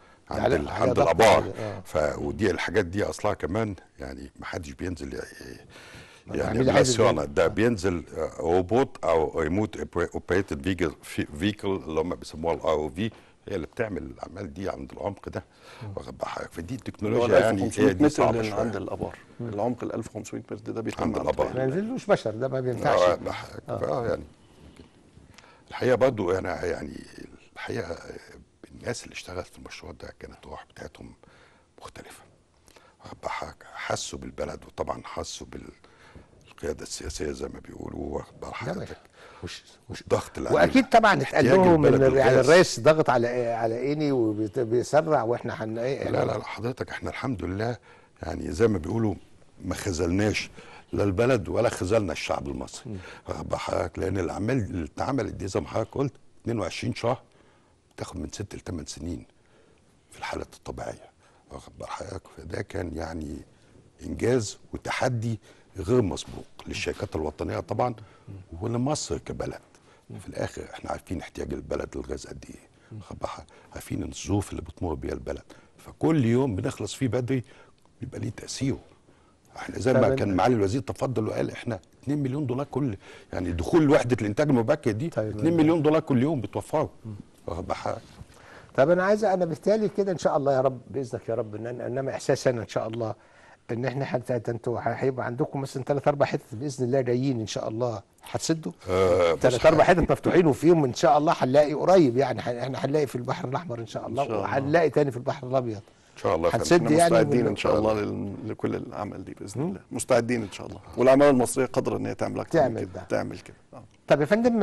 الابار. ودي الحاجات دي اصلها كمان يعني ما حدش بينزل يعني صيانه، ده بينزل روبوت او ريموت اوبريتد فيكل اللي هم بيسموها الROV، هي اللي بتعمل الاعمال دي عند العمق ده واخد بال حضرتك. فدي التكنولوجيا يعني هي دي صعبه شويه عند الابار. العمق ال 1500 متر ده بيتم عند الابار، ما ينزلوش بشر، ده ما بينفعش. يعني الحقيقه برضه يعني الحقيقه الناس اللي اشتغلت في المشروع ده كانت الروح بتاعتهم مختلفه واخد بال حضرتك، حسوا بالبلد وطبعا حسوا بالقياده السياسيه زي ما بيقولوا واخد بال حضرتك، والضغط اللي واكيد طبعا اتقال لهم يعني الرئيس ضغط على عيني وبيسرع واحنا لا حضرتك احنا الحمد لله يعني زي ما بيقولوا ما خذلناش لا البلد ولا خذلنا الشعب المصري واخد بال حضرتك، لان الاعمال اللي اتعملت دي زي ما حضرتك قلت 22 شهر بتاخد من 6 ل 8 سنين في الحالات الطبيعيه واخد بال حضرتك. فده كان يعني انجاز وتحدي غير مسبوق للشركات الوطنيه طبعا ولمصر كبلد. في الاخر احنا عارفين احتياج البلد للغاز قد ايه، عارفين الظروف اللي بتمر بيها البلد، فكل يوم بنخلص فيه بدري بيبقى ليه تاثيره. احنا زي ما كان معالي الوزير تفضل وقال احنا 2 مليون دولار كل يعني دخول وحده الانتاج المبكر دي 2 مليون دولار كل يوم بتوفره واخد بال. طب انا بالتالي كده ان شاء الله يا رب باذنك يا رب، انما احساسي انا ان شاء الله ان احنا حتى انتوا هيبقى عندكم مثلا 3-4 حتت باذن الله جايين ان شاء الله هتسدوا 3-4 حتت مفتوحين، وفيهم ان شاء الله هنلاقي قريب يعني احنا هنلاقي في البحر الاحمر ان شاء الله وهنلاقي تاني في البحر الابيض ان شاء الله. هتسد يعني مستعدين ان شاء الله لكل الاعمال دي باذن الله، مستعدين ان شاء الله، والاعمال المصريه قادره ان هي تعمل اكتر تعمل كده. طب يا فندم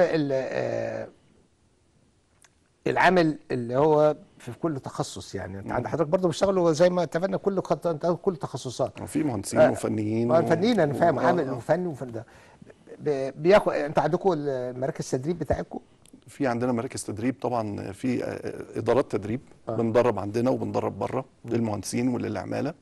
العامل اللي هو في كل تخصص، يعني انت عند حضرتك برضه بيشتغلوا زي ما اتفقنا كل تخصصات، في مهندسين وفنيين فنيين انا فاهم، عامل فني ده بياخد انتوا عندكم المراكز التدريب بتاعتكم؟ في عندنا مراكز تدريب طبعا، في ادارات تدريب بندرب عندنا وبندرب بره للمهندسين وللعماله.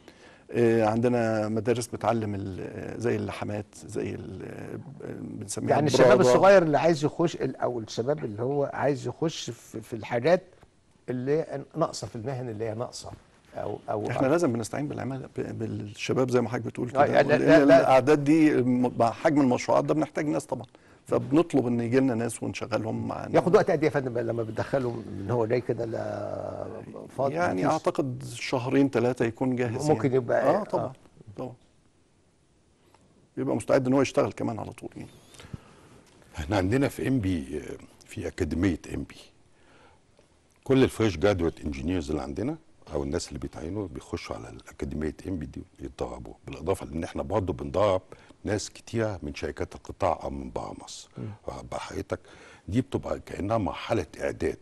عندنا مدارس بتعلم زي اللحامات، زي بنسميها يعني الشباب الصغير اللي عايز يخش، او الشباب اللي هو عايز يخش في الحاجات اللي ناقصه في المهن اللي هي ناقصه، او احنا لازم بنستعين بالعماله بالشباب زي ما حضرتك بتقول كده. يعني الاعداد دي مع حجم المشروعات ده بنحتاج ناس طبعا، فبنطلب ان يجي لنا ناس ونشغلهم معانا. ياخد وقت قد ايه يا فندم لما بتدخله من هو جاي كده فاضي؟ يعني اعتقد شهرين 3 يكون جاهز. ممكن يعني. يبقى طبعا طبعا يبقى مستعد ان هو يشتغل كمان على طول يعني. احنا عندنا في انبي في اكاديميه انبي كل الفريش جرادويت انجينيرز اللي عندنا او الناس اللي بيتعينوا بيخشوا على الاكاديميه انبي دي يتدربوا، بالاضافه لان احنا برضه بندرب ناس كتيره من شركات القطاع او من بره مصر. حضرتك دي بتبقى كانها مرحله اعداد،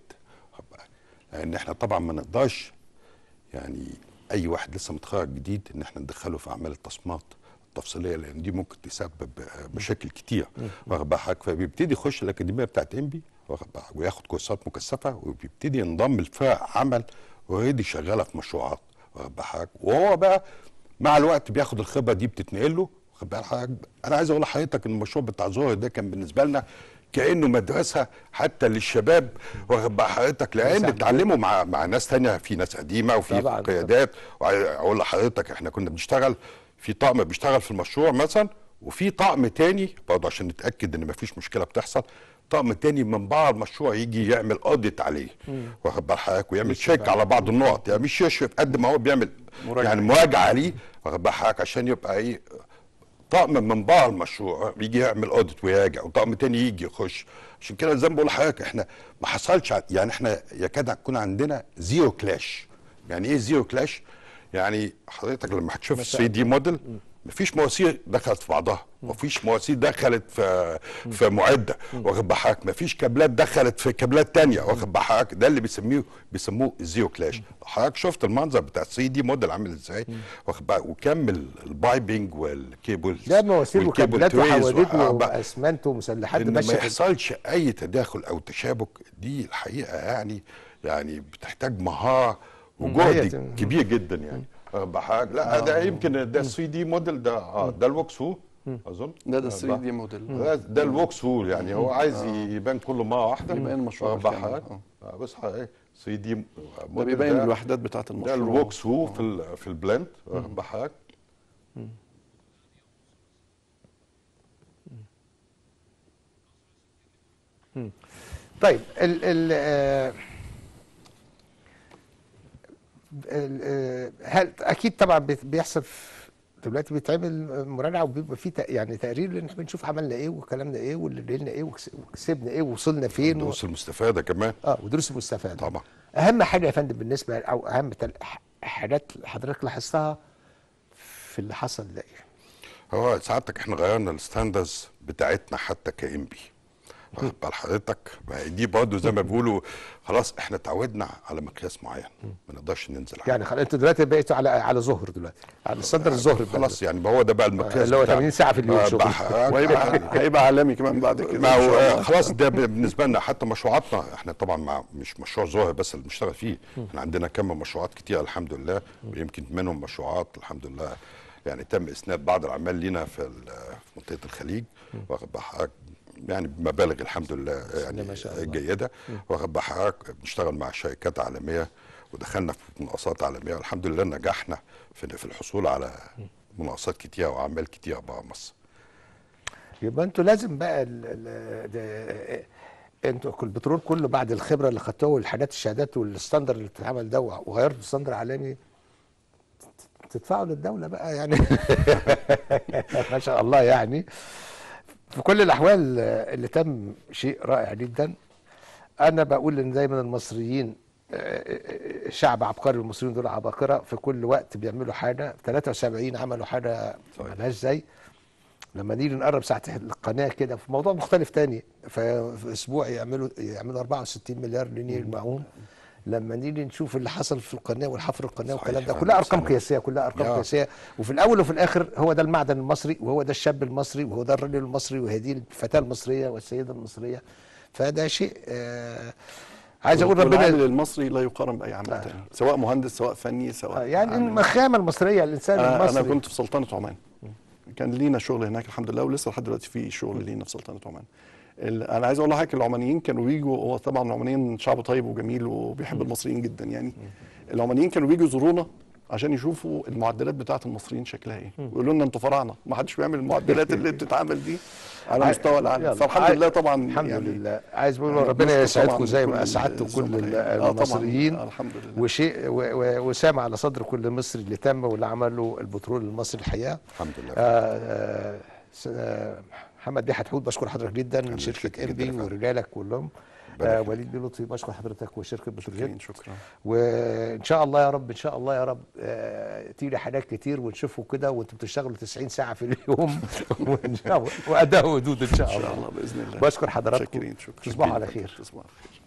لان احنا طبعا ما نقدرش يعني اي واحد لسه متخرج جديد ان احنا ندخله في اعمال التصميمات التفصيليه، لان دي ممكن تسبب مشاكل كتير. واخد بالك؟ فبيبتدي يخش الاكاديميه بتاعت انبي وياخد كورسات مكثفه وبيبتدي ينضم لفرق عمل اوريدي شغاله في مشروعات. واخد بالك؟ وهو بقى مع الوقت بياخد الخبره دي بتتنقل له. واخد بالك؟ انا عايز اقول لحضرتك ان المشروع بتاع زهر ده كان بالنسبه لنا كانه مدرسه حتى للشباب. واخد بال حضرتك؟ لان اتعلموا مع ناس ثانيه، في ناس قديمه وفي قيادات. واقول لحضرتك احنا كنا بنشتغل في طقم بيشتغل في المشروع مثلا، وفي طقم تاني برضه عشان نتاكد ان مفيش مشكله بتحصل، طقم تاني من بعض المشروع يجي يعمل اوديت عليه. واخد بال حضرتك؟ ويعمل تشيك على بعض النقط، يعني مش يشرف قد ما هو بيعمل يعني مراجعه عليه. واخد بال حضرتك؟ عشان يبقى ايه، طقم من بعض المشروع يجي يعمل اوديت ويراجع، وطقم تاني يجي يخش. عشان كده زي ما بقول لحضرتك احنا ما حصلش يعني احنا يكاد يكون عندنا زيرو كلاش. يعني ايه زيرو كلاش؟ يعني حضرتك لما هتشوف 3 دي موديل مفيش مواسير دخلت في بعضها، مفيش مواسير دخلت في معده. واخد بالك؟ مفيش كابلات دخلت في كابلات تانية. واخد بالك؟ ده اللي بيسموه زيرو كلاش. حضرتك شفت المنظر بتاع 3 دي موديل عامل ازاي؟ واخد بالك؟ وكمل البايبنج والكيبل ده مواسير وكابلات وحواديت واسمنت ومسلحات ماشيه. ما يحصلش اي تداخل او تشابك، دي الحقيقه يعني بتحتاج مهاره وجهد كبير جدا يعني. بحاجه لا ده يمكن ده 3 دي موديل ده ده الوكس هو اظن ده 3 دي موديل ده الوكس هو يعني هو عايز يبان كله مره واحده يبين المشروع بحاجه. بص ايه 3 دي ده بيبين الوحدات بتاعه المشروع. ده الوكس هو في البلند بحاجه. طيب هل اكيد طبعا بيحصل دلوقتي بيتعمل مراجعه وبيبقى في يعني تقرير ان احنا بنشوف عملنا ايه وكلامنا ايه واللي لنا ايه وكسبنا ايه ووصلنا فين، دروس المستفاده كمان. ودروس المستفاده طبعا. اهم حاجه يا فندم بالنسبه او اهم حاجات حضرتك لاحظتها في اللي حصل ده ايه؟ هو ساعتك احنا غيرنا الستاندرز بتاعتنا حتى كإنبي. واخد بال حضرتك؟ دي برضه زي ما بيقولوا خلاص احنا اتعودنا على مقياس معين ما نقدرش ننزل عليه. يعني انتوا دلوقتي بقيتوا على ظهر دلوقتي على ستاندرد الظهر خلاص يعني هو ده بقى المقياس اللي هو 80 ساعه في اليوم شغل. وهيبقى عالمي كمان بعد كده. خلاص ده بالنسبه لنا حتى مشروعاتنا احنا طبعا مش مشروع ظاهر بس اللي بنشتغل فيه. احنا عندنا كم مشروعات كتير الحمد لله، ويمكن منهم مشروعات الحمد لله يعني تم اسناد بعض الاعمال لينا في منطقه الخليج. واخد بال يعني بمبالغ الحمد لله يعني جيده. واخد بال حضرتك؟ بنشتغل مع شركات عالميه ودخلنا في مناقصات عالميه والحمد لله نجحنا في الحصول على مناقصات كتيره واعمال كتيره بره مصر. يبقى انتوا لازم بقى انتوا البترول كله بعد الخبره اللي خدتوها والحاجات الشهادات والستاندر اللي بتتعمل ده وغيرتوا ستاندر عالمي تدفعوا للدوله بقى يعني. ما شاء الله يعني. في كل الاحوال اللي تم شيء رائع جدا. انا بقول ان دايما المصريين شعب عبقري، المصريين دول عباقره في كل وقت بيعملوا حاجه. 73 عملوا حاجه مالهاش زي. لما نيجي نقرب ساعه القناه كده في موضوع مختلف تاني، في اسبوع يعملوا 64 مليار جنيه المعون. لما نيجي نشوف اللي حصل في القناه والحفر القناه صحيح، والكلام ده، فعلا كلها ارقام سنة. قياسيه، كلها ارقام قياسيه. وفي الاول وفي الاخر هو ده المعدن المصري، وهو ده الشاب المصري، وهو ده الرجل المصري، وهي دي الفتاه المصريه والسيده المصريه. فده شيء عايز اقول والعامل ربنا المصري لا يقارن باي عامل تاني، سواء مهندس سواء فني سواء يعني عامل. المخامه المصريه، الانسان المصري. انا كنت في سلطنه عمان، كان لينا شغل هناك الحمد لله، ولسه لحد دلوقتي في شغل لينا في سلطنه عمان. انا عايز اقول لحضرتك العمانيين كانوا بيجوا، هو طبعا العمانيين شعب طيب وجميل وبيحب المصريين جدا يعني. العمانيين كانوا بيجوا يزورونا عشان يشوفوا المعدلات بتاعه المصريين شكلها ايه، ويقولوا لنا انتوا فراعنه، ما حدش بيعمل المعدلات اللي بتتعمل دي على مستوى العالم. فالحمد لله طبعا الحمد يعني لله. عايز اقول يعني ربنا بنشكر يسعدكم طبعاً زي كل ما اسعدتوا كل الزملاء. المصريين. الحمد لله. وشيء وسام على صدر كل مصري اللي تم واللي عمله البترول المصري الحقيقه. الحمد لله. محمد بيه حتحوت بشكر حضرتك جدا من شاكر شركه جداً انبي يا فندم. ورجالك كلهم. يخليك. وليد بيه لطفي بشكر حضرتك وشركه بتروجيت. شكرا. وان شاء الله يا رب، ان شاء الله يا رب تيجي حاجات كتير ونشوفوا كده وانتم بتشتغلوا 90 ساعه في اليوم وان شاء الله واداء ودود ان شاء ان الله. شاء الله باذن الله. بشكر حضراتكم. شاكرين. شكرا. تصبحوا على خير. تصبحوا على خير.